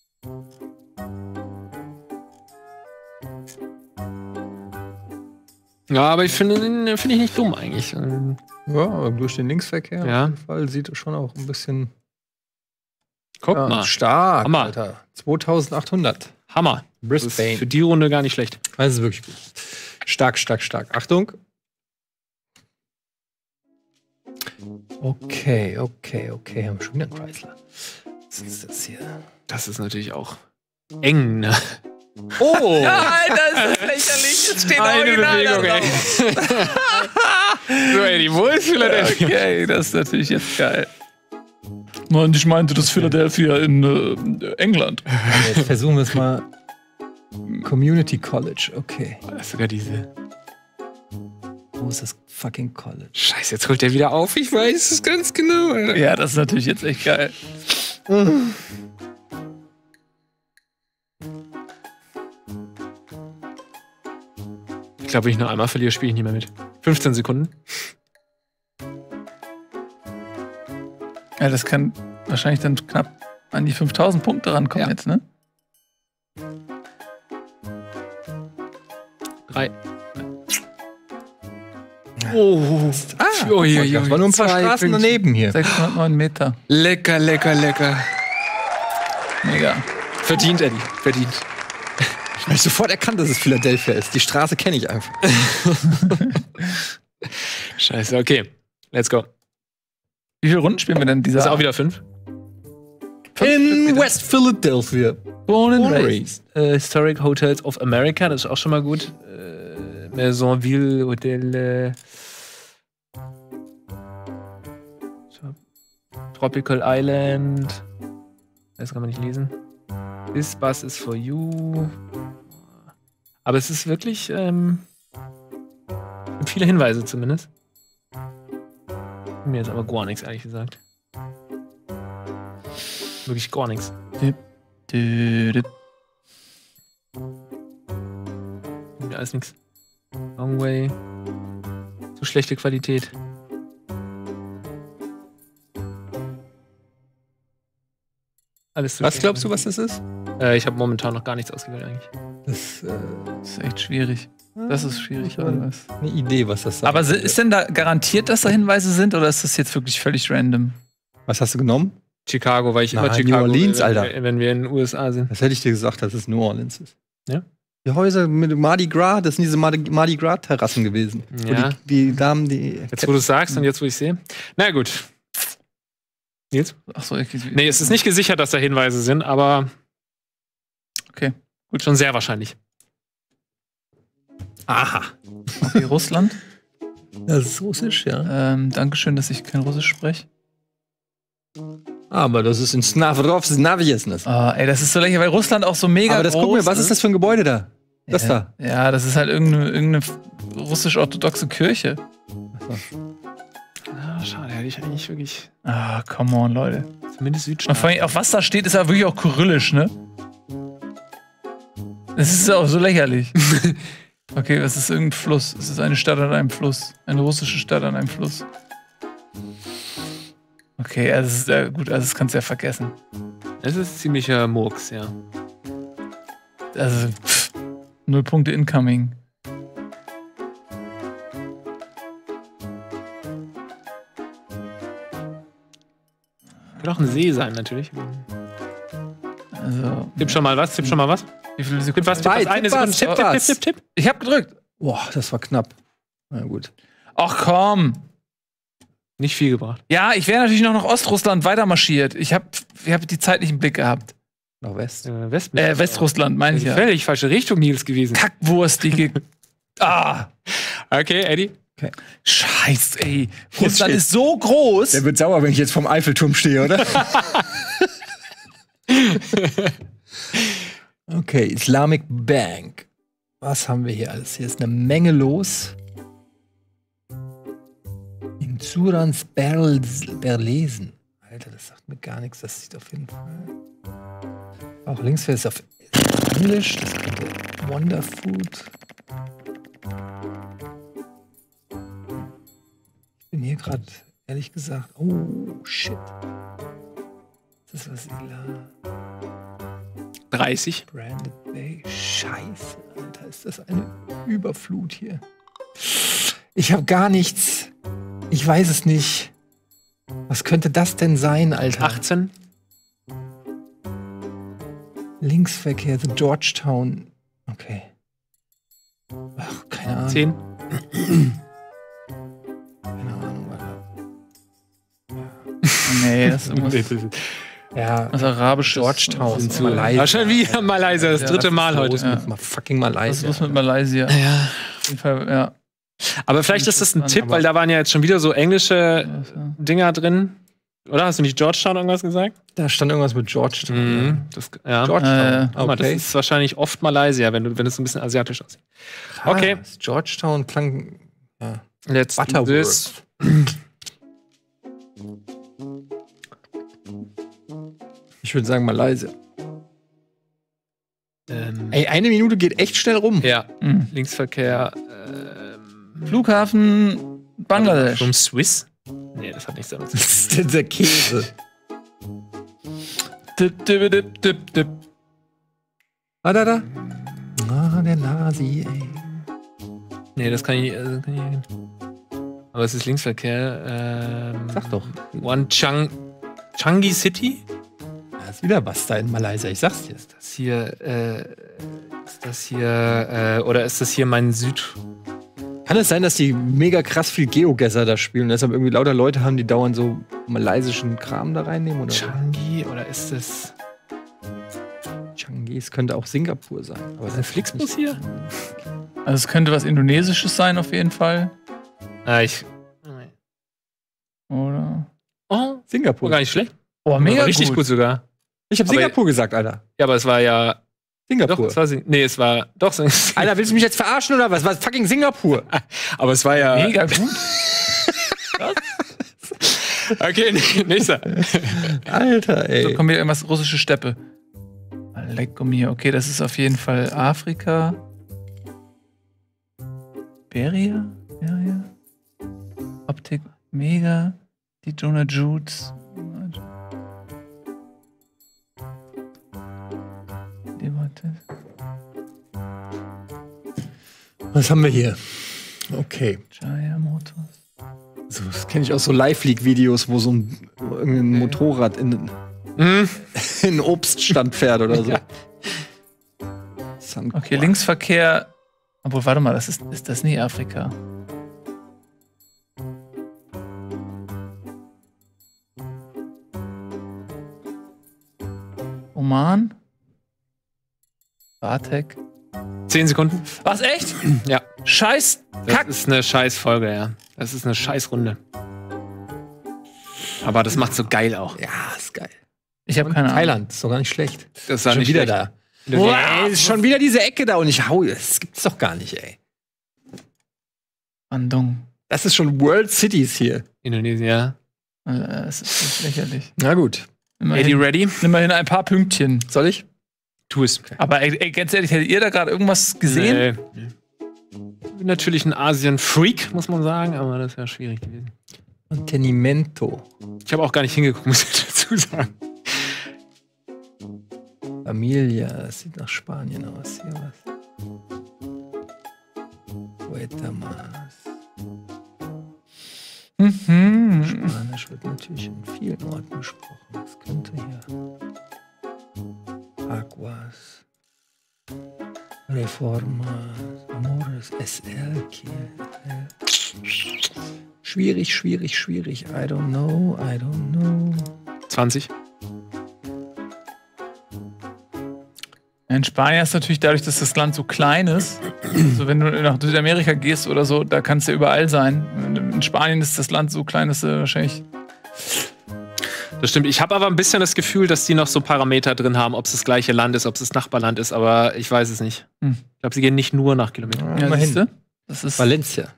Ja, aber ich finde ich nicht dumm eigentlich. Ja, aber durch den Linksverkehr Ja. auf jeden Fall sieht es schon auch ein bisschen Guck mal. stark, Hammer. Alter. 2800. Hammer. Das ist Brisbane. für die Runde gar nicht schlecht. Das ist wirklich gut. Stark, stark, stark. Achtung. Okay. Haben wir schon wieder einen Chrysler. Was ist das hier? Das ist natürlich auch eng, ne? Oh! Alter, ist das lächerlich. Es steht Eine original da Bewegung, drauf. So, Eddie, wo ist Philadelphia? Okay, das ist natürlich jetzt geil. Mann, ich meinte das Philadelphia in England. Jetzt versuchen wir es mal. Community College, okay. Das ist sogar diese. Wo ist das fucking College? Scheiße, jetzt holt er wieder auf. Ich weiß es ganz genau, Alter. Ja, das ist natürlich jetzt echt geil. Ich glaube, wenn ich noch einmal verliere, spiele ich nicht mehr mit. 15 Sekunden. Ja, das kann wahrscheinlich dann knapp an die 5000 Punkte rankommen Ja. jetzt, ne? 3, Oh. Das war nur ein paar Straßen daneben hier. 609 Meter. Lecker, lecker, lecker. Mega. Verdient, Eddie. Verdient. Ich habe sofort erkannt, dass es Philadelphia ist. Die Straße kenne ich einfach. Scheiße, okay. Let's go. Wie viele Runden spielen wir denn dieser? Das ist auch wieder 5. In West Philadelphia. Born and raised. Historic Hotels of America, das ist auch schon mal gut. Maisonville Hotel. Tropical Island. Das kann man nicht lesen. This bus is for you. Aber es ist wirklich viele Hinweise zumindest. Mir ist aber gar nichts, ehrlich gesagt. Wirklich gar nichts. Da ist nichts. Long way. So schlechte Qualität. Alles Was glaubst du, was das ist? Ich habe momentan noch gar nichts ausgewählt eigentlich. Das ist echt schwierig. Das ist schwierig, oder was? Eine Idee, was das sagt. Aber ist denn da garantiert, dass da Hinweise sind, oder ist das jetzt wirklich völlig random? Was hast du genommen? Chicago, weil ich immer New Chicago Orleans, will, Alter. wenn wir in den USA sind. Das hätte ich dir gesagt, dass es New Orleans ist. Ja? Die Häuser mit Mardi Gras, das sind diese Mardi Gras-Terrassen gewesen. Ja. Wo die Damen, die. Jetzt, wo du es sagst und jetzt, wo ich sehe. Na gut. Nils? Achso, nee, es ist nicht gesichert, dass da Hinweise sind, aber. Okay. Gut, schon sehr wahrscheinlich. Aha. Okay, Russland. Das ist Russisch, ja. Dankeschön, dass ich kein Russisch spreche. Aber das ist in Snavrovsnavjesnes. Ey, das ist so lächerlich, weil Russland auch so mega aber das, groß guck mir, was ist das für ein Gebäude da? Das da? Ja, das ist halt irgendeine russisch-orthodoxe Kirche. Schade, hätte ich eigentlich wirklich. Come on, Leute. Zumindest Südstaaten. Vor allem, auf was da steht, ist ja wirklich auch kyrillisch, ne? Das ist auch so lächerlich. Okay, was ist irgendein Fluss? Es ist eine Stadt an einem Fluss. Eine russische Stadt an einem Fluss. Okay, also das ist gut, also das kannst du ja vergessen. Es ist ziemlicher Murks, ja. Also, 0 Punkte incoming. Könnte auch ein See sein, natürlich. Also, tipp schon mal was, Wie viele Sekunden? Tipp was, eine Sekunde. Tipp. Ich hab gedrückt. Boah, das war knapp. Na gut. Ach komm. Nicht viel gebracht. Ja, ich wäre natürlich noch nach Ostrussland weitermarschiert. Ich hab die Zeit nicht im Blick gehabt. Nach West? Westrussland, meine ich ja. Völlig falsche Richtung, Nils, gewesen. Kackwurst, die Okay, Eddie. Okay. Scheiße, ey. Russland ist so groß. Der wird sauer, wenn ich jetzt vom Eiffelturm stehe, oder? Okay, Islamic Bank. Was haben wir hier alles? Hier ist eine Menge los. In Zurans Berlesen. Alter, das sagt mir gar nichts. Das sieht auf jeden Fall. Auch links wäre es auf Englisch. Das ist Wonder Food. Ich bin hier gerade, ehrlich gesagt. Oh, shit. Das ist was Ila. 30. Branded Bay. Scheiße, Alter. Ist das eine Überflut hier? Ich habe gar nichts. Ich weiß es nicht. Was könnte das denn sein, Alter? 18. Linksverkehr, The Georgetown. Okay. Ach, keine Ahnung. 10. Keine Ahnung, Alter. Nee, das ist irgendwas. Ja, das Arabische. Georgetown. Malaysia. Wahrscheinlich wieder Malaysia, das dritte Mal heute. Fucking Malaysia. Was ist los mit Malaysia? Ja. Auf jeden Fall, ja. Aber vielleicht ist das ein Tipp, weil da waren ja jetzt schon wieder so englische Dinger drin. Oder? Hast du nicht Georgetown irgendwas gesagt? Da stand irgendwas mit Georgetown. Ja. Georgetown. Okay. Das ist wahrscheinlich oft Malaysia, wenn es ein bisschen asiatisch aussieht. Okay. Georgetown klang. Ja. Let's do this. Ich würde sagen Malaysia. Ey, 1 Minute geht echt schnell rum. Ja. Linksverkehr. Flughafen Bangladesch. Vom Swiss? Nee, das hat nichts damit zu tun. Das ist der Käse. Dip. Da. Ah, der Nasi, ey. Nee, das kann ich. Aber es ist Linksverkehr. Sag doch. Changi City? Da ist wieder was da in Malaysia, ich sag's dir. Ist das hier, oder ist das hier mein Süd... Kann es sein, dass die mega krass viel Geogesser da spielen und deshalb irgendwie lauter Leute haben, die dauernd so malaysischen Kram da reinnehmen? Oder Changi, oder ist das... Changi, es könnte auch Singapur sein. Aber ist ein Flixbus hier? Also es könnte was Indonesisches sein, auf jeden Fall. Oder? Oh, Singapur. Gar nicht schlecht. Oh, mega richtig gut sogar. Ich habe Singapur gesagt, Alter. Ja, aber es war ja... Singapur. Doch, es war doch Singapur. Alter, willst du mich jetzt verarschen oder was? Was fucking Singapur? Aber es war ja... Mega gut. Okay, nächster. Alter, ey. So, kommen wieder irgendwas russische Steppe. Lecco mio. Okay, das ist auf jeden Fall Afrika. Beria? Ja. Optik, mega. Die Jonah Jutes. Was haben wir hier? Okay. Jaya Motors. So, das kenne ich aus so Live-League-Videos, wo so ein Motorrad in einen Obststand fährt oder so. Ja. Okay, Linksverkehr. Obwohl, warte mal, ist das nie Afrika? Oman? Bartek? 10 Sekunden. Was, echt? Ja. Scheiß Kack. Das ist eine Scheißfolge, ja. Das ist eine Scheißrunde. Aber das macht so geil auch. Ja, ist geil. Ich habe keine Ahnung. Thailand, ist doch gar nicht schlecht. Das war schon nicht wieder schlecht. da. Wow. Ey, ist schon wieder diese Ecke da und ich hau. Das gibt's doch gar nicht, ey. Bandung. Das ist schon World Cities hier. Indonesien, ja. Das ist echt lächerlich. Na gut. Eddie ready? Immerhin ein paar Pünktchen. Soll ich? Tu es. Aber ey, ganz ehrlich, hättet ihr da gerade irgendwas gesehen? Nee. Ich bin natürlich ein Asien-Freak, muss man sagen, aber das wäre schwierig gewesen. Mantenimento. Ich habe auch gar nicht hingeguckt, muss ich dazu sagen. Familia, das sieht nach Spanien aus. Hier was. Huetamas. Spanisch wird natürlich in vielen Orten gesprochen. Das könnte hier. Aguas. Reformas. Amores. SL. Schwierig. I don't know. 20. In Spanien ist natürlich dadurch, dass das Land so klein ist. Also wenn du nach Südamerika gehst oder so, da kannst du ja überall sein. In Spanien ist das Land so klein, dass du wahrscheinlich... Das stimmt. Ich habe aber ein bisschen das Gefühl, dass die noch so Parameter drin haben, ob es das gleiche Land ist, ob es das Nachbarland ist, aber ich weiß es nicht. Ich glaube, sie gehen nicht nur nach Kilometern. Ja, siehst du? Das ist Valencia.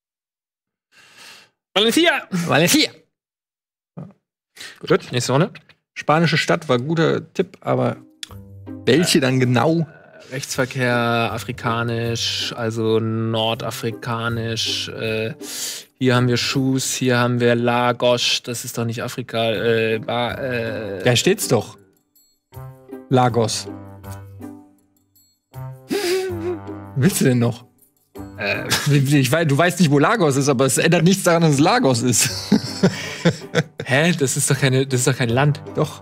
Gut, nächste Runde. Spanische Stadt war ein guter Tipp, aber welche dann genau? Rechtsverkehr, afrikanisch, also nordafrikanisch. Hier haben wir Shoes, hier haben wir Lagos. Das ist doch nicht Afrika. Da steht's doch. Lagos. Willst du denn noch? Du weißt nicht, wo Lagos ist, aber es ändert nichts daran, dass es Lagos ist. Hä? Das ist doch kein Land. Doch.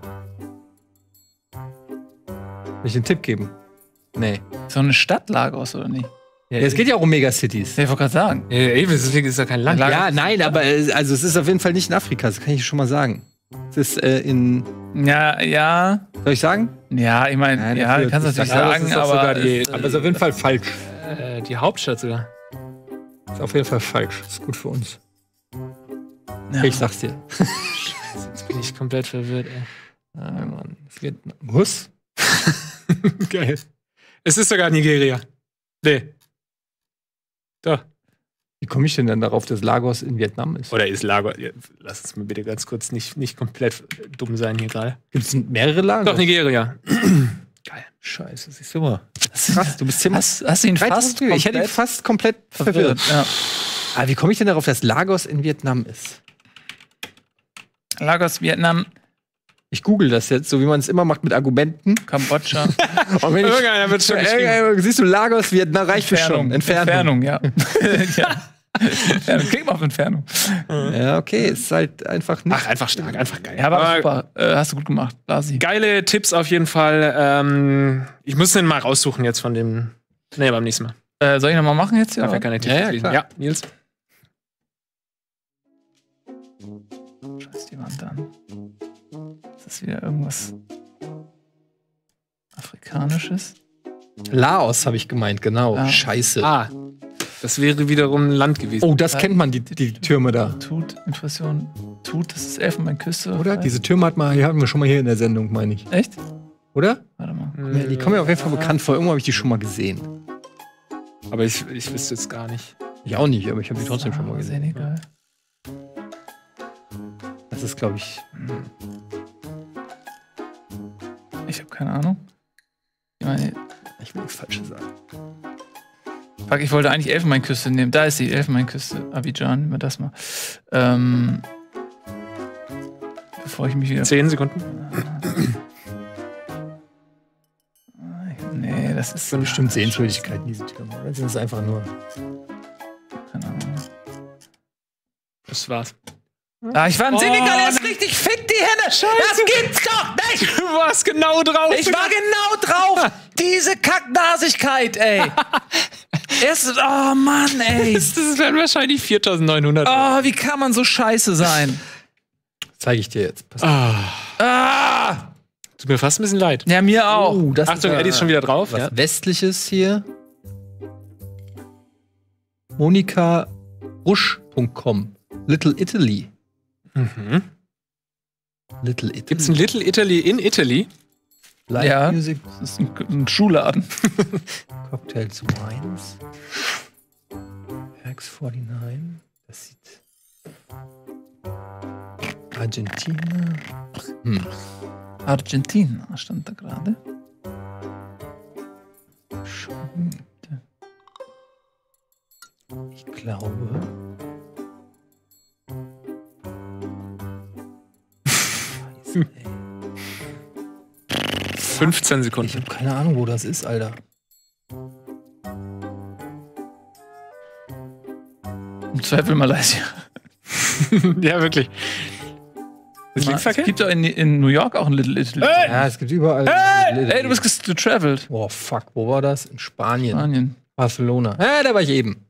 Will ich einen Tipp geben? Nee. so eine Stadt Lagos, oder nicht? Ja, es geht ja auch um Megacities. Ja, ich wollte gerade sagen. Ja, eben, deswegen ist das kein Land. Ja, nein, aber also es ist auf jeden Fall nicht in Afrika, das kann ich schon mal sagen. Es ist in. Ja. Soll ich sagen? Ja, ich meine, ja, du kannst natürlich sagen, aber aber es ist auf jeden Fall falsch. Die Hauptstadt sogar. Ist auf jeden Fall falsch. Das ist gut für uns. Ja. Ich sag's dir. Scheiße, jetzt bin ich komplett verwirrt, ey. Ah, Mann. Es wird. Was? Geil. Es ist sogar Nigeria. Nee. Doch. Wie komme ich denn dann darauf, dass Lagos in Vietnam ist? Oder ist Lagos. Ja, lass uns mal bitte ganz kurz nicht komplett dumm sein hier gerade. Gibt es mehrere Lagos? Doch, Nigeria. Geil. Scheiße, siehst du mal. Krass, du bist ziemlich. Hast du ihn fast komplett? Ich hätte ihn fast komplett verwirrt. Ja. Aber wie komme ich denn darauf, dass Lagos in Vietnam ist? Lagos, Vietnam, Ich google das jetzt, so wie man es immer macht mit Argumenten. Kambodscha. Und wenn Irgendeiner wird schon siehst du, Lagos, Vietnam, reicht für schon. Entfernung, ja. Ja. Klick mal auf Entfernung. Ja, okay, ist halt einfach nicht. Ach, einfach stark, einfach geil. Ja, aber super. Hast du gut gemacht, Lasi. Geile Tipps auf jeden Fall. Ich muss den mal raussuchen jetzt von dem. Nee, beim nächsten Mal. Soll ich nochmal machen jetzt hier? Darf ja keine Tipps lesen. Ja, Nils. Scheiß die Wand an. Ist das wieder irgendwas Afrikanisches? Laos habe ich gemeint, genau. Ah. Scheiße. Das wäre wiederum ein Land gewesen. Oh, das kennt man, die Türme da. Impression. Das ist Elfenbeinküste. Oder? Diese Türme hatten wir schon mal hier in der Sendung, meine ich. Echt? Oder? Warte mal. Ja, die kommen mir auf jeden Fall bekannt vor. Irgendwo habe ich die schon mal gesehen. Aber ich wüsste jetzt gar nicht. Ich auch nicht, aber ich habe die trotzdem schon mal gesehen. Senegal. Das ist, glaube ich. Ich habe keine Ahnung. Ich will nichts Falsches sagen. Fuck, ich wollte eigentlich Elfenbeinküste nehmen. Da ist die Elfenbeinküste. Abidjan, nehmen wir das mal. Bevor ich mich wieder. 10 Sekunden. Nee, das ist. Bestimmt Sehenswürdigkeiten, diese Türme. Oder sind es einfach nur. Keine Ahnung. Das war's. Ich war in Senegal, er ist richtig fick, die Henne! Scheiße. Das gibt's doch nicht! Du warst genau drauf. Ich war genau drauf! Diese Kacknasigkeit, ey! Oh Mann, ey! Das wären wahrscheinlich 4.900. Oh, wie kann man so scheiße sein? Zeige ich dir jetzt. Tut mir fast ein bisschen leid. Ja, mir auch. Achtung, Eddie ist schon wieder drauf. Was Westliches hier. MonikaRusch.com. Little Italy. Little Italy. Gibt's ein Little Italy in Italy? Live Ja, Music. das ist ein Schuhladen. Cocktails, Wines. X 49. Das sieht. Argentina. Argentina stand da gerade. Ich glaube. 15 Sekunden. Ich habe keine Ahnung, wo das ist, Alter. Im Zweifel Malaysia. Ja, wirklich. Es gibt doch in New York auch ein Little Italy. Ja, es gibt überall. Ey, du bist getravelt. Oh, fuck. Wo war das? In Spanien. Spanien. Barcelona. Ja, da war ich eben.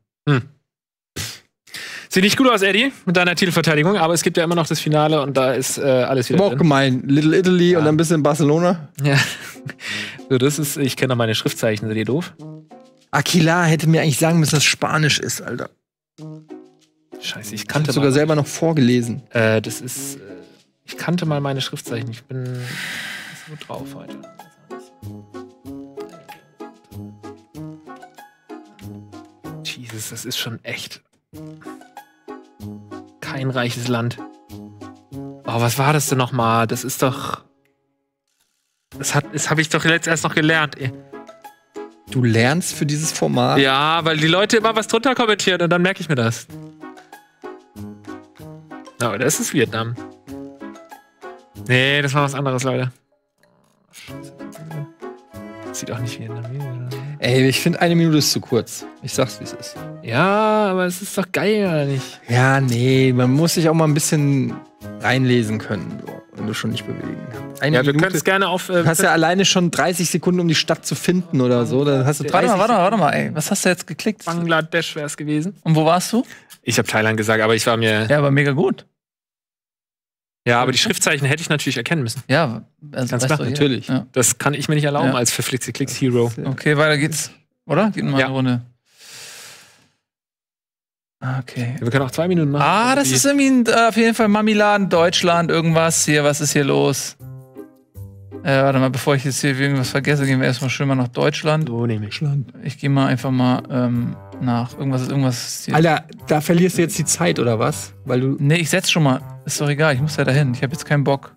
Sieht nicht gut aus, Eddie, mit deiner Titelverteidigung, aber es gibt ja immer noch das Finale und da ist alles wieder Aber auch drin. gemein. Little Italy und dann bist du in Barcelona. Ja. So, das ist, ich kenne meine Schriftzeichen, seid ihr doof? Aquila hätte mir eigentlich sagen müssen, dass es Spanisch ist, Alter. Scheiße, ich Ich kannte habe sogar selber noch vorgelesen. das ist, ich kannte mal meine Schriftzeichen. Ich bin so drauf heute. Jesus, das ist schon echt kein reiches Land. Oh, was war das denn nochmal? Das ist doch. Das habe ich doch jetzt erst noch gelernt. Du lernst für dieses Format? Ja, weil die Leute immer was drunter kommentieren und dann merke ich mir das. Aber das ist Vietnam. Nee, das war was anderes, Leute. Sieht auch nicht vietnamesisch aus. Ey, ich finde 1 Minute ist zu kurz. Ich sag's, wie es ist. Ja, aber es ist doch geil, oder nicht? Ja, nee, man muss sich auch mal ein bisschen reinlesen können, wenn du schon nicht bewegen kannst. Ja, wir können es gerne auf. Du hast ja alleine schon 30 Sekunden, um die Stadt zu finden oder so. Dann hast du 30 Warte mal, ey. Was hast du jetzt geklickt? Bangladesch wäre es gewesen. Und wo warst du? Ich habe Thailand gesagt, aber ich war mir. Ja, aber mega gut. Ja, aber die Schriftzeichen hätte ich natürlich erkennen müssen. Ja, also ganz klar, natürlich. Ja. Das kann ich mir nicht erlauben Ja. als verflixte Klicks-Hero. Okay, weiter geht's. Oder? Geht mal Ja. eine Runde. Okay. Wir können auch 2 Minuten machen. Das ist irgendwie auf jeden Fall Mamiladen, Deutschland, irgendwas hier. Was ist hier los? Warte mal, bevor ich jetzt hier irgendwas vergesse, gehen wir erstmal schön mal nach Deutschland. So nehme ich. Ich gehe mal einfach mal nach. Irgendwas hier. Alter, da verlierst du jetzt die Zeit, oder was? Weil du. Nee, ich setz schon mal. Ist doch egal, ich muss ja dahin. Ich habe jetzt keinen Bock.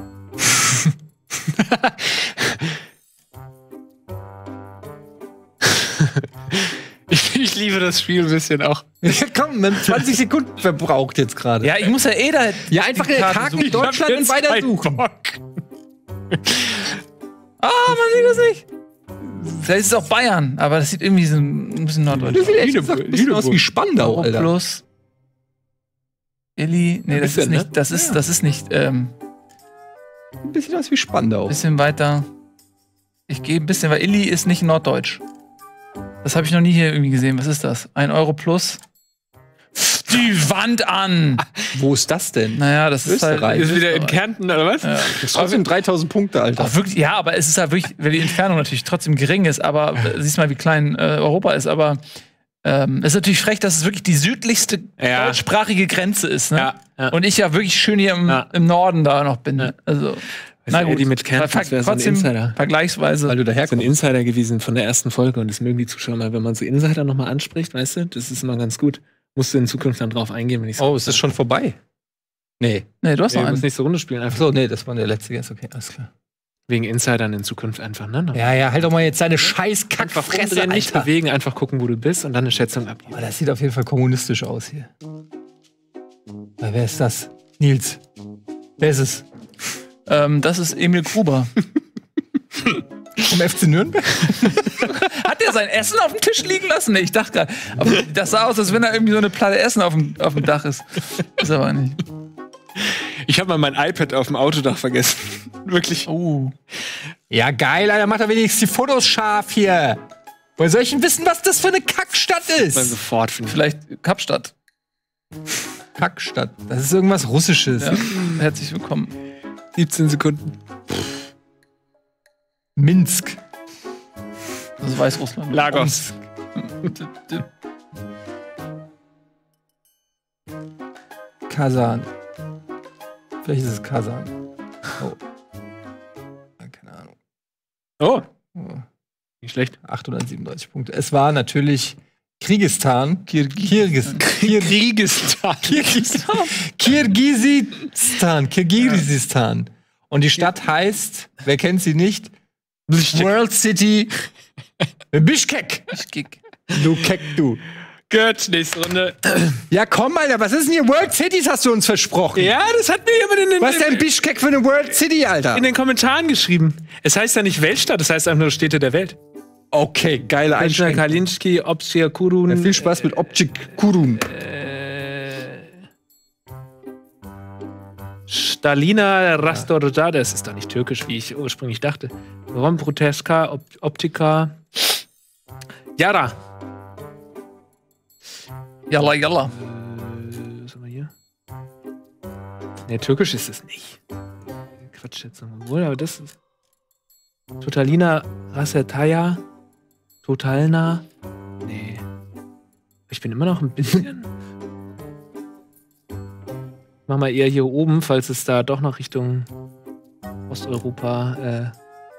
Ich liebe das Spiel ein bisschen auch. Komm, man 20 Sekunden verbraucht jetzt gerade. Ja, ich muss ja da. Ja, einfach die Karte Haken suchen. Deutschland und weiter suchen. Man sieht das nicht. Vielleicht ist es auch Bayern, aber das sieht irgendwie so ein bisschen norddeutsch aus. Ein bisschen aus wie Spandau, Alter. Plus. Illy. Nee, das ist nicht. Ne? Das ist nicht. Ein bisschen aus wie Spandau. Bisschen weiter. Ich gehe ein bisschen, weil Illy ist nicht norddeutsch. Das habe ich noch nie hier irgendwie gesehen. Was ist das? 1 Euro plus. Die Wand an! Wo ist das denn? Naja, das ist halt. Ist wieder in Kärnten, oder was? Ja. Das ist trotzdem 3000 Punkte, Alter. Auch wirklich, ja, aber es ist halt wirklich, weil die Entfernung natürlich trotzdem gering ist, aber siehst mal, wie klein Europa ist, aber es ist natürlich frech, dass es wirklich die südlichste deutschsprachige Grenze ist, ne? Ja. Und ich ja wirklich schön hier im Norden da noch bin. Ja. Also. Na gut, die mit Kärnten wäre so ein Insider. Vergleichsweise. Weil du daher so ein Insider gewesen von der ersten Folge und das mögen die Zuschauer mal, wenn man so Insider nochmal anspricht, weißt du? Das ist immer ganz gut. Musst du in Zukunft dann drauf eingehen, wenn ich Oh, ist das schon vorbei? Nee, du hast noch einen. Du musst nicht so Runde spielen. Einfach. So, nee, das war der letzte Guess. Okay, alles klar. Wegen Insidern in Zukunft einfach, ne? Ja, halt doch mal jetzt deine scheiß Kackfresse, Alter. Nicht bewegen, einfach gucken, wo du bist und dann eine Schätzung abgeben. Oh, das sieht auf jeden Fall kommunistisch aus hier. Wer ist das? Nils. Wer ist es? Das ist Emil Gruber. Vom FC Nürnberg? Hat der sein Essen auf dem Tisch liegen lassen? Nee, ich dachte gerade. Aber das sah aus, als wenn da irgendwie so eine Platte Essen auf dem Dach ist. Ist aber nicht. Ich habe mal mein iPad auf dem Autodach vergessen. Wirklich. Ja, geil, Alter. Macht er wenigstens die Fotos scharf hier. Woher soll ich denn wissen, was das für eine Kackstadt ist? Dann sofort. Vielleicht Kapstadt. Kackstadt. Das ist irgendwas Russisches. Ja. Herzlich willkommen. 17 Sekunden. Minsk. Das ist Weißrussland. Lagos. Kasan. Vielleicht ist es Kasan. Oh. Keine Ahnung. Oh. Nicht schlecht. 837 Punkte. Es war natürlich Kirgisistan. Kirgisistan. Und die Stadt heißt, wer kennt sie nicht? World City Bishkek. Du Keck, du. Gut, nächste Runde. Ja, komm, Alter, was ist denn hier? World Cities hast du uns versprochen. Ja, das hat mir jemand was ist denn Bishkek für eine World City, Alter? In den Kommentaren geschrieben. Es heißt ja nicht Weltstadt, es heißt einfach nur Städte der Welt. Okay, geile Einstellung. Kalinski, Obschiakurun. Ja, viel Spaß mit Obschiakurun. Stalina Rastorda, das ist doch nicht türkisch, wie ich ursprünglich dachte. Rombruteska, Optika. Yara. Yalla. Was haben wir hier? Ne, türkisch ist es nicht. Quatsch jetzt nochmal. Aber das ist. Totalina Rasetaya. Totalna. Nee. Ich bin immer noch ein bisschen. Mach mal eher hier oben, falls es da doch noch Richtung Osteuropa.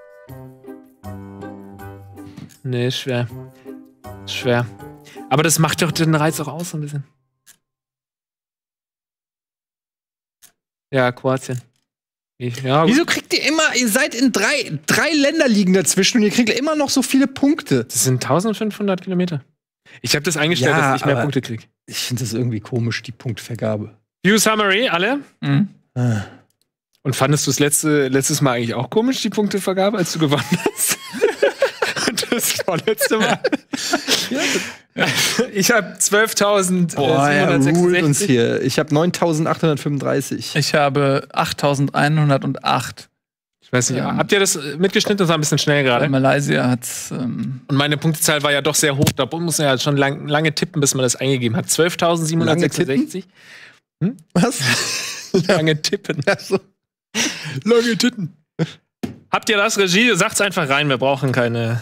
Nee, schwer. Schwer. Aber das macht doch den Reiz auch aus, so ein bisschen. Ja, Kroatien. Ja, wieso kriegt ihr immer, ihr seid in drei Länder liegen dazwischen und ihr kriegt immer noch so viele Punkte? Das sind 1500 Kilometer. Ich habe das eingestellt, dass ich mehr Punkte kriege. Ich finde das irgendwie komisch, die Punktvergabe. View Summary, alle? Mhm. Und fandest du es letztes Mal eigentlich auch komisch, die Punktevergabe, als du gewonnen hast? Und das vorletzte Mal? Ich habe 12.766. uns hier. Ich habe 9.835. Ich habe 8.108. Ich weiß nicht, habt ihr das mitgeschnitten? Das war ein bisschen schnell gerade. Malaysia hat's. Und meine Punktezahl war ja doch sehr hoch. Da muss man ja schon lange tippen, bis man das eingegeben hat. 12.766. Was? Lange tippen. Also. Lange Titten. Habt ihr das, Regie? Sagt's einfach rein, wir brauchen keine.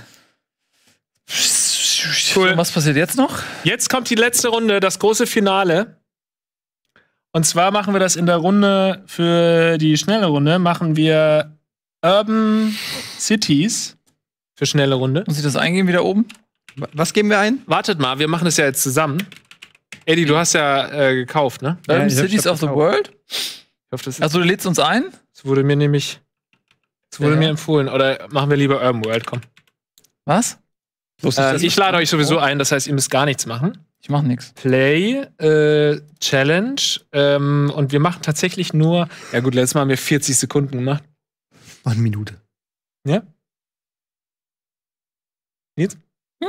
Cool. Was passiert jetzt noch? Jetzt kommt die letzte Runde, das große Finale. Und zwar machen wir das in der Runde für die schnelle Runde, machen wir Urban Cities für schnelle Runde. Muss ich das eingeben wieder oben? Was geben wir ein? Wartet mal, wir machen das ja jetzt zusammen. Eddie, du hast ja gekauft, ne? Urban Cities of the World? Ich hoffe, das ist also du lädst uns ein? Das wurde mir nämlich mir empfohlen. Oder machen wir lieber Urban World, komm. Was? Ich lade euch sowieso ein, das heißt, ihr müsst gar nichts machen. Ich mache nichts. Play, Challenge und wir machen tatsächlich nur, ja gut, letztes Mal haben wir 40 Sekunden gemacht. 1 Minute. Ja? Nils?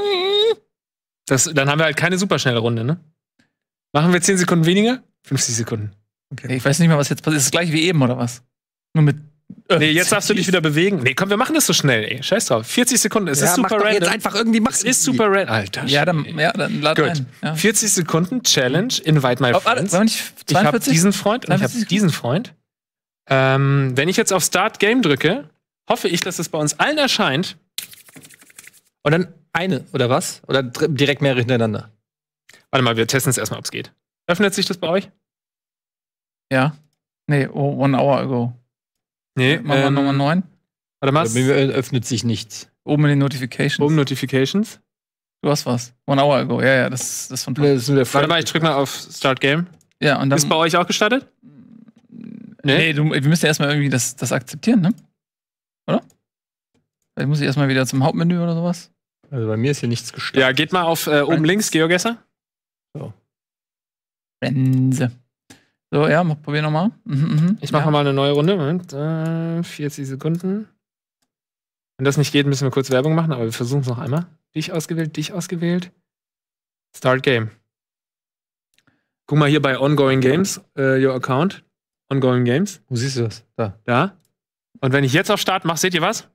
Dann haben wir halt keine superschnelle Runde, ne? Machen wir 10 Sekunden weniger? 50 Sekunden. Okay. Ich weiß nicht mal, was jetzt passiert. Ist das gleich wie eben, oder was? Nur mit. Nee, jetzt darfst du dich wieder bewegen. Nee, komm, wir machen das so schnell, ey. Scheiß drauf. 40 Sekunden. Es ist super random. Jetzt einfach irgendwie es ist super random. Alter. Ja, dann lad ein. Ja. 40 Sekunden Challenge. Invite my friends. War nicht 42? Ich habe diesen Freund und ich habe diesen Freund. Wenn ich jetzt auf Start Game drücke, hoffe ich, dass es bei uns allen erscheint. Und dann eine, oder was? Oder direkt mehrere hintereinander? Warte mal, wir testen es erstmal, ob es geht. Öffnet sich das bei euch? Ja. Nee, 1 hour ago. Nee, machen wir Nummer 9. Warte mal. Bei mir öffnet sich nichts. Oben in den Notifications. Oben Notifications. Du hast was. 1 hour ago. Ja, das ist von Warte mal, ich drück mal auf Start Game. Ja, und dann. Ist bei euch auch gestartet? Nee, wir müssen ja erstmal irgendwie das akzeptieren, ne? Oder? Vielleicht muss ich erstmal wieder zum Hauptmenü oder sowas. Also bei mir ist hier nichts gestartet. Ja, geht mal auf oben links, GeoGuessr. So. Frenze. So, ja, probier nochmal. Ich mache mal eine neue Runde. Moment. 40 Sekunden. Wenn das nicht geht, müssen wir kurz Werbung machen, aber wir versuchen es noch einmal. Dich ausgewählt. Start Game. Guck mal hier bei Ongoing Games, your account. Ongoing Games. Wo siehst du das? Da. Und wenn ich jetzt auf Start mache, seht ihr was?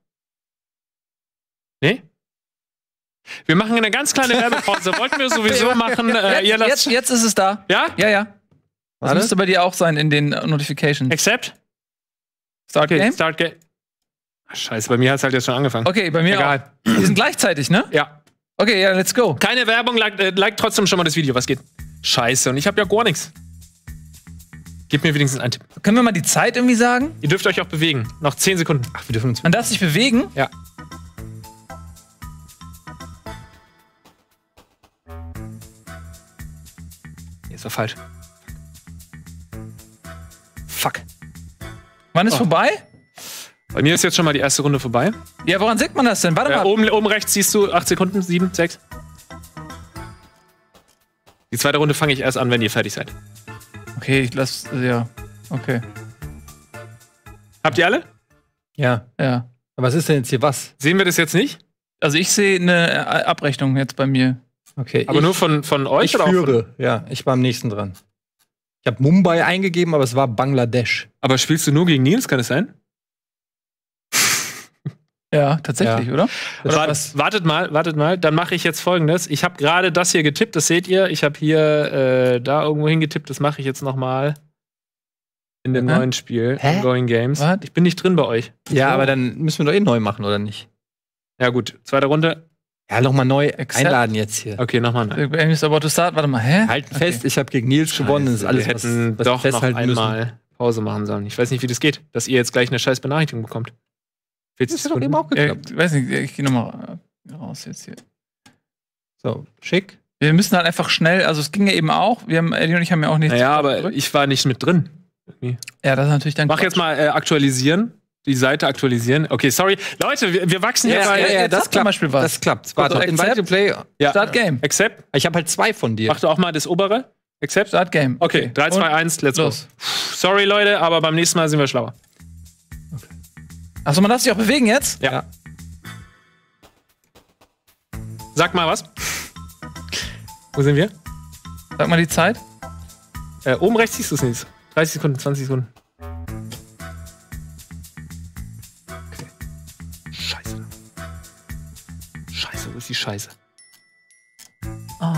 Nee? Wir machen eine ganz kleine Werbepause. Wollten wir sowieso machen. Jetzt ist es da. Ja? Ja. Das müsste bei dir auch sein in den Notifications. Accept? Start Game? Start Game. Scheiße, bei mir hat es halt jetzt schon angefangen. Okay, bei mir auch. Die sind gleichzeitig, ne? Ja. Okay, ja, let's go. Keine Werbung, like trotzdem schon mal das Video. Was geht? Scheiße, und ich habe ja gar nichts. Gib mir wenigstens einen Tipp. Können wir mal die Zeit irgendwie sagen? Ihr dürft euch auch bewegen. Noch 10 Sekunden. Ach, wir dürfen uns. Man darf sich bewegen? Ja. Jetzt war falsch. Fuck. Wann ist vorbei? Bei mir ist jetzt schon mal die erste Runde vorbei. Ja, woran sieht man das denn? Warte mal. Oben rechts siehst du 8 Sekunden, 7, 6. Die zweite Runde fange ich erst an, wenn ihr fertig seid. Okay, ich lass. Ja. Okay. Habt ihr alle? Ja. Ja. Aber was ist denn jetzt hier was? Sehen wir das jetzt nicht? Also ich sehe eine Abrechnung jetzt bei mir. Okay. Aber nur von euch? Ich führe. Ja, ich war am nächsten dran. Ich habe Mumbai eingegeben, aber es war Bangladesch. Aber spielst du nur gegen Nils, kann es sein? Ja, tatsächlich, oder? Wartet mal, dann mache ich jetzt Folgendes. Ich habe gerade das hier getippt, das seht ihr. Ich habe hier da irgendwo hingetippt, das mache ich jetzt nochmal in dem neuen Spiel, Ongoing Games. What? Ich bin nicht drin bei euch. Ja, aber dann müssen wir doch neu machen, oder nicht? Ja gut, zweite Runde. Ja, nochmal neu einladen jetzt hier. Okay, nochmal neu. Game is about to start. Warte mal, hä? Halten fest, ich habe gegen Nils gewonnen. Das ist alles, wir hätten was doch noch einmal müssen. Pause machen sollen. Ich weiß nicht, wie das geht, dass ihr jetzt gleich eine scheiß Benachrichtigung bekommt. Das hat doch eben auch geklappt. Ich weiß nicht, ich gehe nochmal raus jetzt hier. So, schick. Wir müssen halt einfach schnell, also es ging ja eben auch, Eddie und ich haben ja auch nichts. Naja, aber ich war nicht mit drin. Irgendwie. Ja, das ist natürlich dann Mach jetzt mal aktualisieren. Die Seite aktualisieren. Okay, sorry. Leute, wir wachsen hier bei. Ja, das klappt. Zum Beispiel was. Das klappt. Warte, Invite to Play. Ja. Start Game. Accept. Ich habe halt 2 von dir. Mach du auch mal das obere. Accept. Start Game. Okay, 3, 2, 1, let's go. Sorry, Leute, aber beim nächsten Mal sind wir schlauer. Achso, man darf sich auch bewegen jetzt? Ja. Sag mal was. Wo sind wir? Sag mal die Zeit. Oben rechts siehst du es nicht. 30 Sekunden, 20 Sekunden. Okay. Scheiße. Scheiße, wo ist die Scheiße? Oh.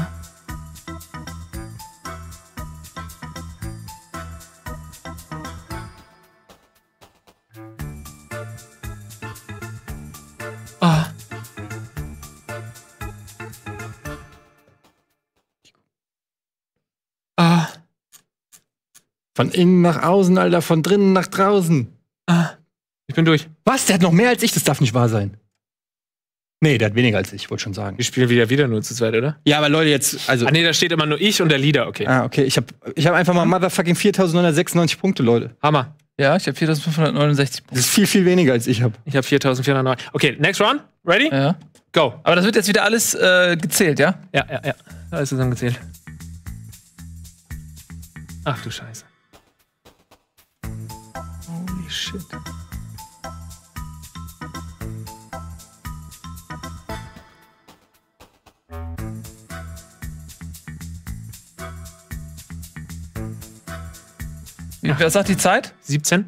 Von innen nach außen, Alter, von drinnen nach draußen. Ich bin durch. Was? Der hat noch mehr als ich? Das darf nicht wahr sein. Nee, der hat weniger als ich, wollte schon sagen. Wir spielen wieder nur zu zweit, oder? Ja, aber Leute, jetzt, also. Nee, da steht immer nur ich und der Leader, okay. Okay. Ich hab einfach mal motherfucking 4.996 Punkte, Leute. Hammer. Ja, ich habe 4.569 Punkte. Das ist viel, viel weniger als ich habe. Ich habe 4.409. Okay, next round. Ready? Ja. Go. Aber das wird jetzt wieder alles gezählt, ja? Ja. Alles zusammengezählt. Ach du Scheiße. Holy shit. Wer sagt die Zeit? 17.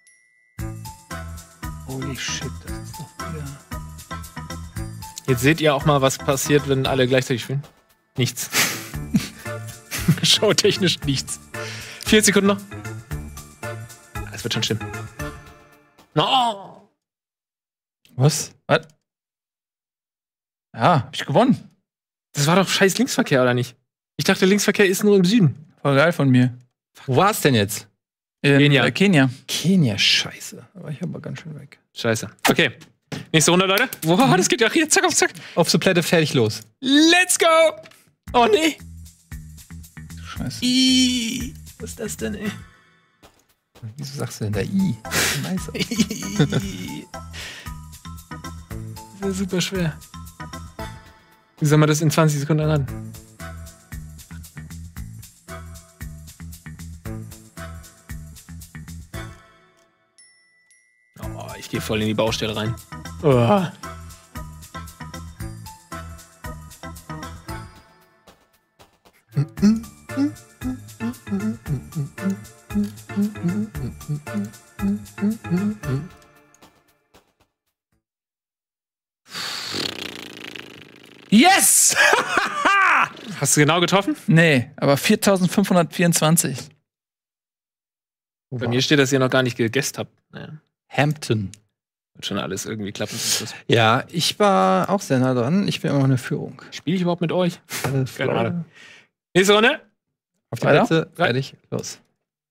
Holy shit, das ist doch wieder. Jetzt seht ihr auch mal, was passiert, wenn alle gleichzeitig spielen. Nichts. Showtechnisch nichts. 4 Sekunden noch. Das wird schon schlimm. No! Was? Ja, hab ich gewonnen. Das war doch scheiß Linksverkehr, oder nicht? Ich dachte, Linksverkehr ist nur im Süden. Voll geil von mir. Wo war's denn jetzt? In Kenia. Kenia, scheiße. Aber ich aber ganz schön weg. Scheiße. Okay. Nächste Runde, Leute. Wow, das geht ja hier. Zack auf Zack. Auf zur Plätte, fertig, los. Let's go! Oh, nee. Scheiße. Was ist das denn, ey? Wieso sagst du denn da I? Nice. Das ist super schwer. Wie soll man das in 20 Sekunden ran? Oh, ich gehe voll in die Baustelle rein. Oh. Yes! Hast du genau getroffen? Nee, aber 4524. Bei mir steht, dass ihr noch gar nicht gegessen habt. Naja. Hampton. Wird schon alles irgendwie klappen. Ja, ich war auch sehr nah dran. Ich bin immer noch in der Führung. Spiele ich überhaupt mit euch? Keine Ahnung. Nächste Runde. Auf die Plätze, fertig, los.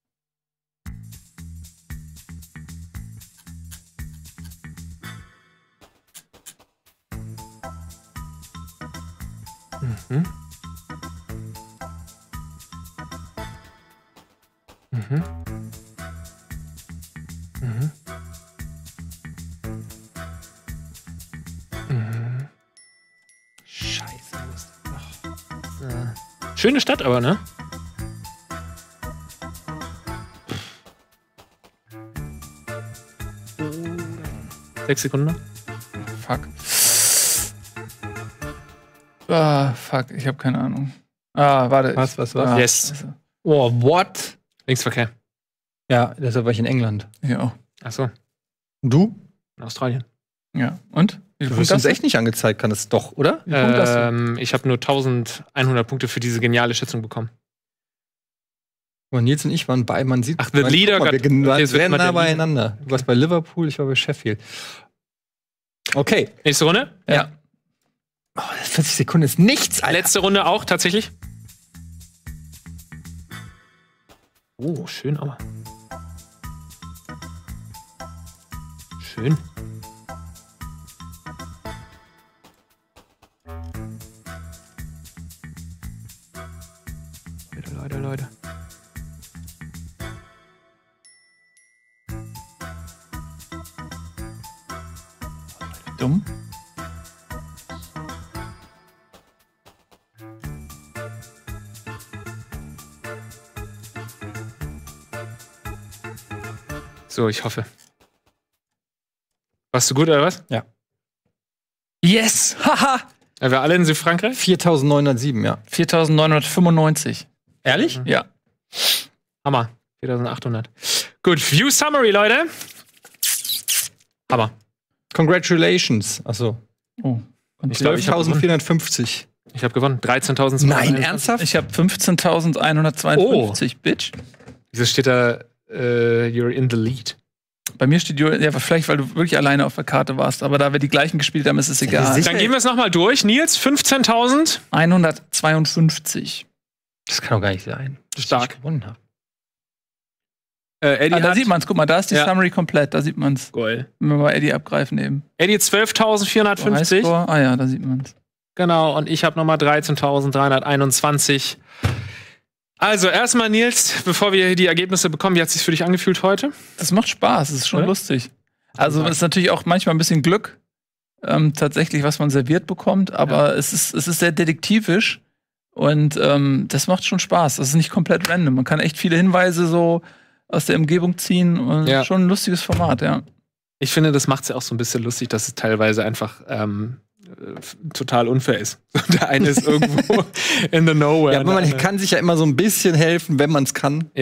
Mhm. Mhm. Mhm. Mhm. Scheiße, wo ist das noch? Schöne Stadt aber, ne? Sechs Sekunden noch. Fuck. Ah, fuck, ich habe keine Ahnung. Ah, warte. Was? Ah, Yes. Scheiße. Oh, what? Linksverkehr. Ja, deshalb war ich in England. Ja auch. Achso, Und du? in Australien. Ja. Und? Wie Du viel wirst Punkte uns hast du? echt nicht angezeigt, kann es doch, oder? Wie viel Punkte hast du? Ich habe nur 1100 Punkte für diese geniale Schätzung bekommen. Und Nils und ich waren bei, man sieht, Ach, the man, leader guck mal, got- wir waren okay, es wird sehr immer nah der Leader. beieinander. Du warst bei Liverpool, ich war bei Sheffield. Okay. Nächste Runde. Ja. Oh, 40 Sekunden ist nichts, Alter. Letzte Runde auch, tatsächlich. Oh, schön, aber. Schön. Leute. Dumm. So, ich hoffe. Warst du gut, oder was? Ja. Yes! Haha! Ja, wir alle in Südfrankreich? 4907, ja. 4995. Ehrlich? Ja. Hammer. 4800. Gut, View Summary, Leute. Hammer. Congratulations. Achso. Oh. Und Ich glaub, ich hab 12.450. Ich habe gewonnen. 13.000. Nein, ernsthaft? ich habe 15.152, Bitch. Wieso steht da, you're in the lead? Bei mir steht Julian, ja, vielleicht, weil du wirklich alleine auf der Karte warst, aber da wir die gleichen gespielt haben, ist es egal. sicher? Dann gehen wir es nochmal durch. Nils, 15.000. 152. Das kann doch gar nicht sein. dass Stark. ich gewonnen habe. Eddie Da hat sieht man's, guck mal, da ist die Ja. Summary komplett, da sieht man's. Goal. Wenn wir mal Eddie abgreifen eben. Eddie 12.450. Highscore, ah ja, da sieht man's. Genau, und ich habe nochmal 13.321. Also, erstmal, Nils, bevor wir die Ergebnisse bekommen, wie hat es sich für dich angefühlt heute? Das macht Spaß, es ist schon Oder? lustig. Also, es ist natürlich auch manchmal ein bisschen Glück, tatsächlich, was man serviert bekommt, aber es ist sehr detektivisch und das macht schon Spaß. Das ist nicht komplett random. Man kann echt viele Hinweise so aus der Umgebung ziehen und Ja. schon ein lustiges Format, ja. Ich finde, das macht es ja auch so ein bisschen lustig, dass es teilweise einfach total unfair ist. Der eine ist irgendwo in the nowhere. Ja, aber man kann sich ja immer so ein bisschen helfen, wenn man es kann. Ja,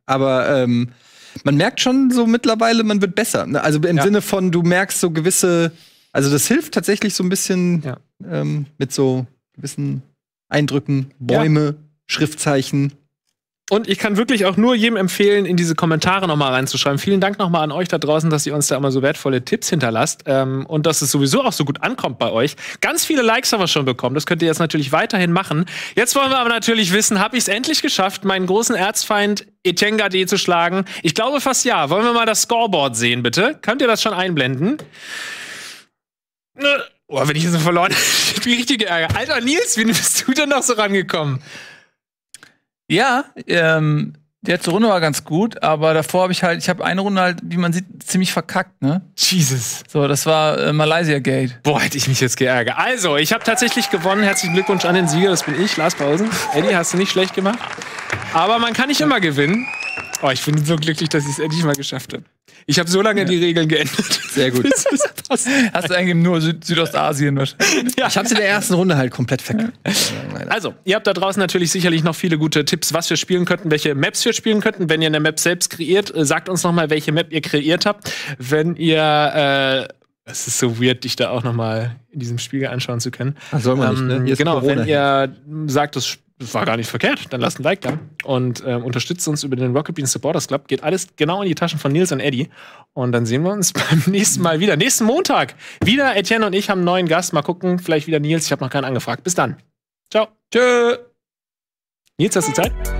Aber man merkt schon so mittlerweile, man wird besser. Ne? Also im Sinne von, du merkst so gewisse, also das hilft tatsächlich so ein bisschen mit so gewissen Eindrücken, Bäume, Schriftzeichen. Und ich kann wirklich auch nur jedem empfehlen, in diese Kommentare nochmal reinzuschreiben. Vielen Dank nochmal an euch da draußen, dass ihr uns da immer so wertvolle Tipps hinterlasst. Und dass es sowieso auch so gut ankommt bei euch. Ganz viele Likes haben wir schon bekommen. Das könnt ihr jetzt natürlich weiterhin machen. Jetzt wollen wir aber natürlich wissen, habe ich es endlich geschafft, meinen großen Erzfeind Etienne Gardet zu schlagen? Ich glaube fast ja. Wollen wir mal das Scoreboard sehen, bitte? Könnt ihr das schon einblenden? Oh, wenn ich so verloren habe, wie richtige Ärger. Alter Nils, wie bist du denn noch so rangekommen? Ja, die letzte Runde war ganz gut, aber davor habe ich habe eine Runde halt, wie man sieht, ziemlich verkackt, ne? Jesus. So, das war Malaysia Gate. Boah, hätte ich mich jetzt geärgert. Also, ich habe tatsächlich gewonnen. Herzlichen Glückwunsch an den Sieger, das bin ich, Lars Pausen. Eddie, hast du nicht schlecht gemacht. Aber man kann nicht immer gewinnen. Oh, ich bin so glücklich, dass ich es endlich mal geschafft habe. Ich habe so lange die Regeln geändert. Sehr gut. Hast du eigentlich nur Südostasien wahrscheinlich? Ja. Ich habe es in der ersten Runde halt komplett verkackt. Also, ihr habt da draußen natürlich sicherlich noch viele gute Tipps, was wir spielen könnten, welche Maps wir spielen könnten. Wenn ihr eine Map selbst kreiert, sagt uns noch mal, welche Map ihr kreiert habt. Wenn ihr es ist so weird, dich da auch noch mal in diesem Spiegel anschauen zu können. Ach, soll man nicht, ne? Hier ist genau, Corona. wenn ihr sagt, das war gar nicht verkehrt, dann lasst ein Like da und unterstützt uns über den Rocket Beans Supporters Club. Geht alles genau in die Taschen von Nils und Eddie. Und dann sehen wir uns beim nächsten Mal wieder. Nächsten Montag wieder Etienne und ich haben einen neuen Gast. Mal gucken, vielleicht wieder Nils. Ich habe noch keinen angefragt. Bis dann. Ciao. Tschö. Nils, hast du Zeit?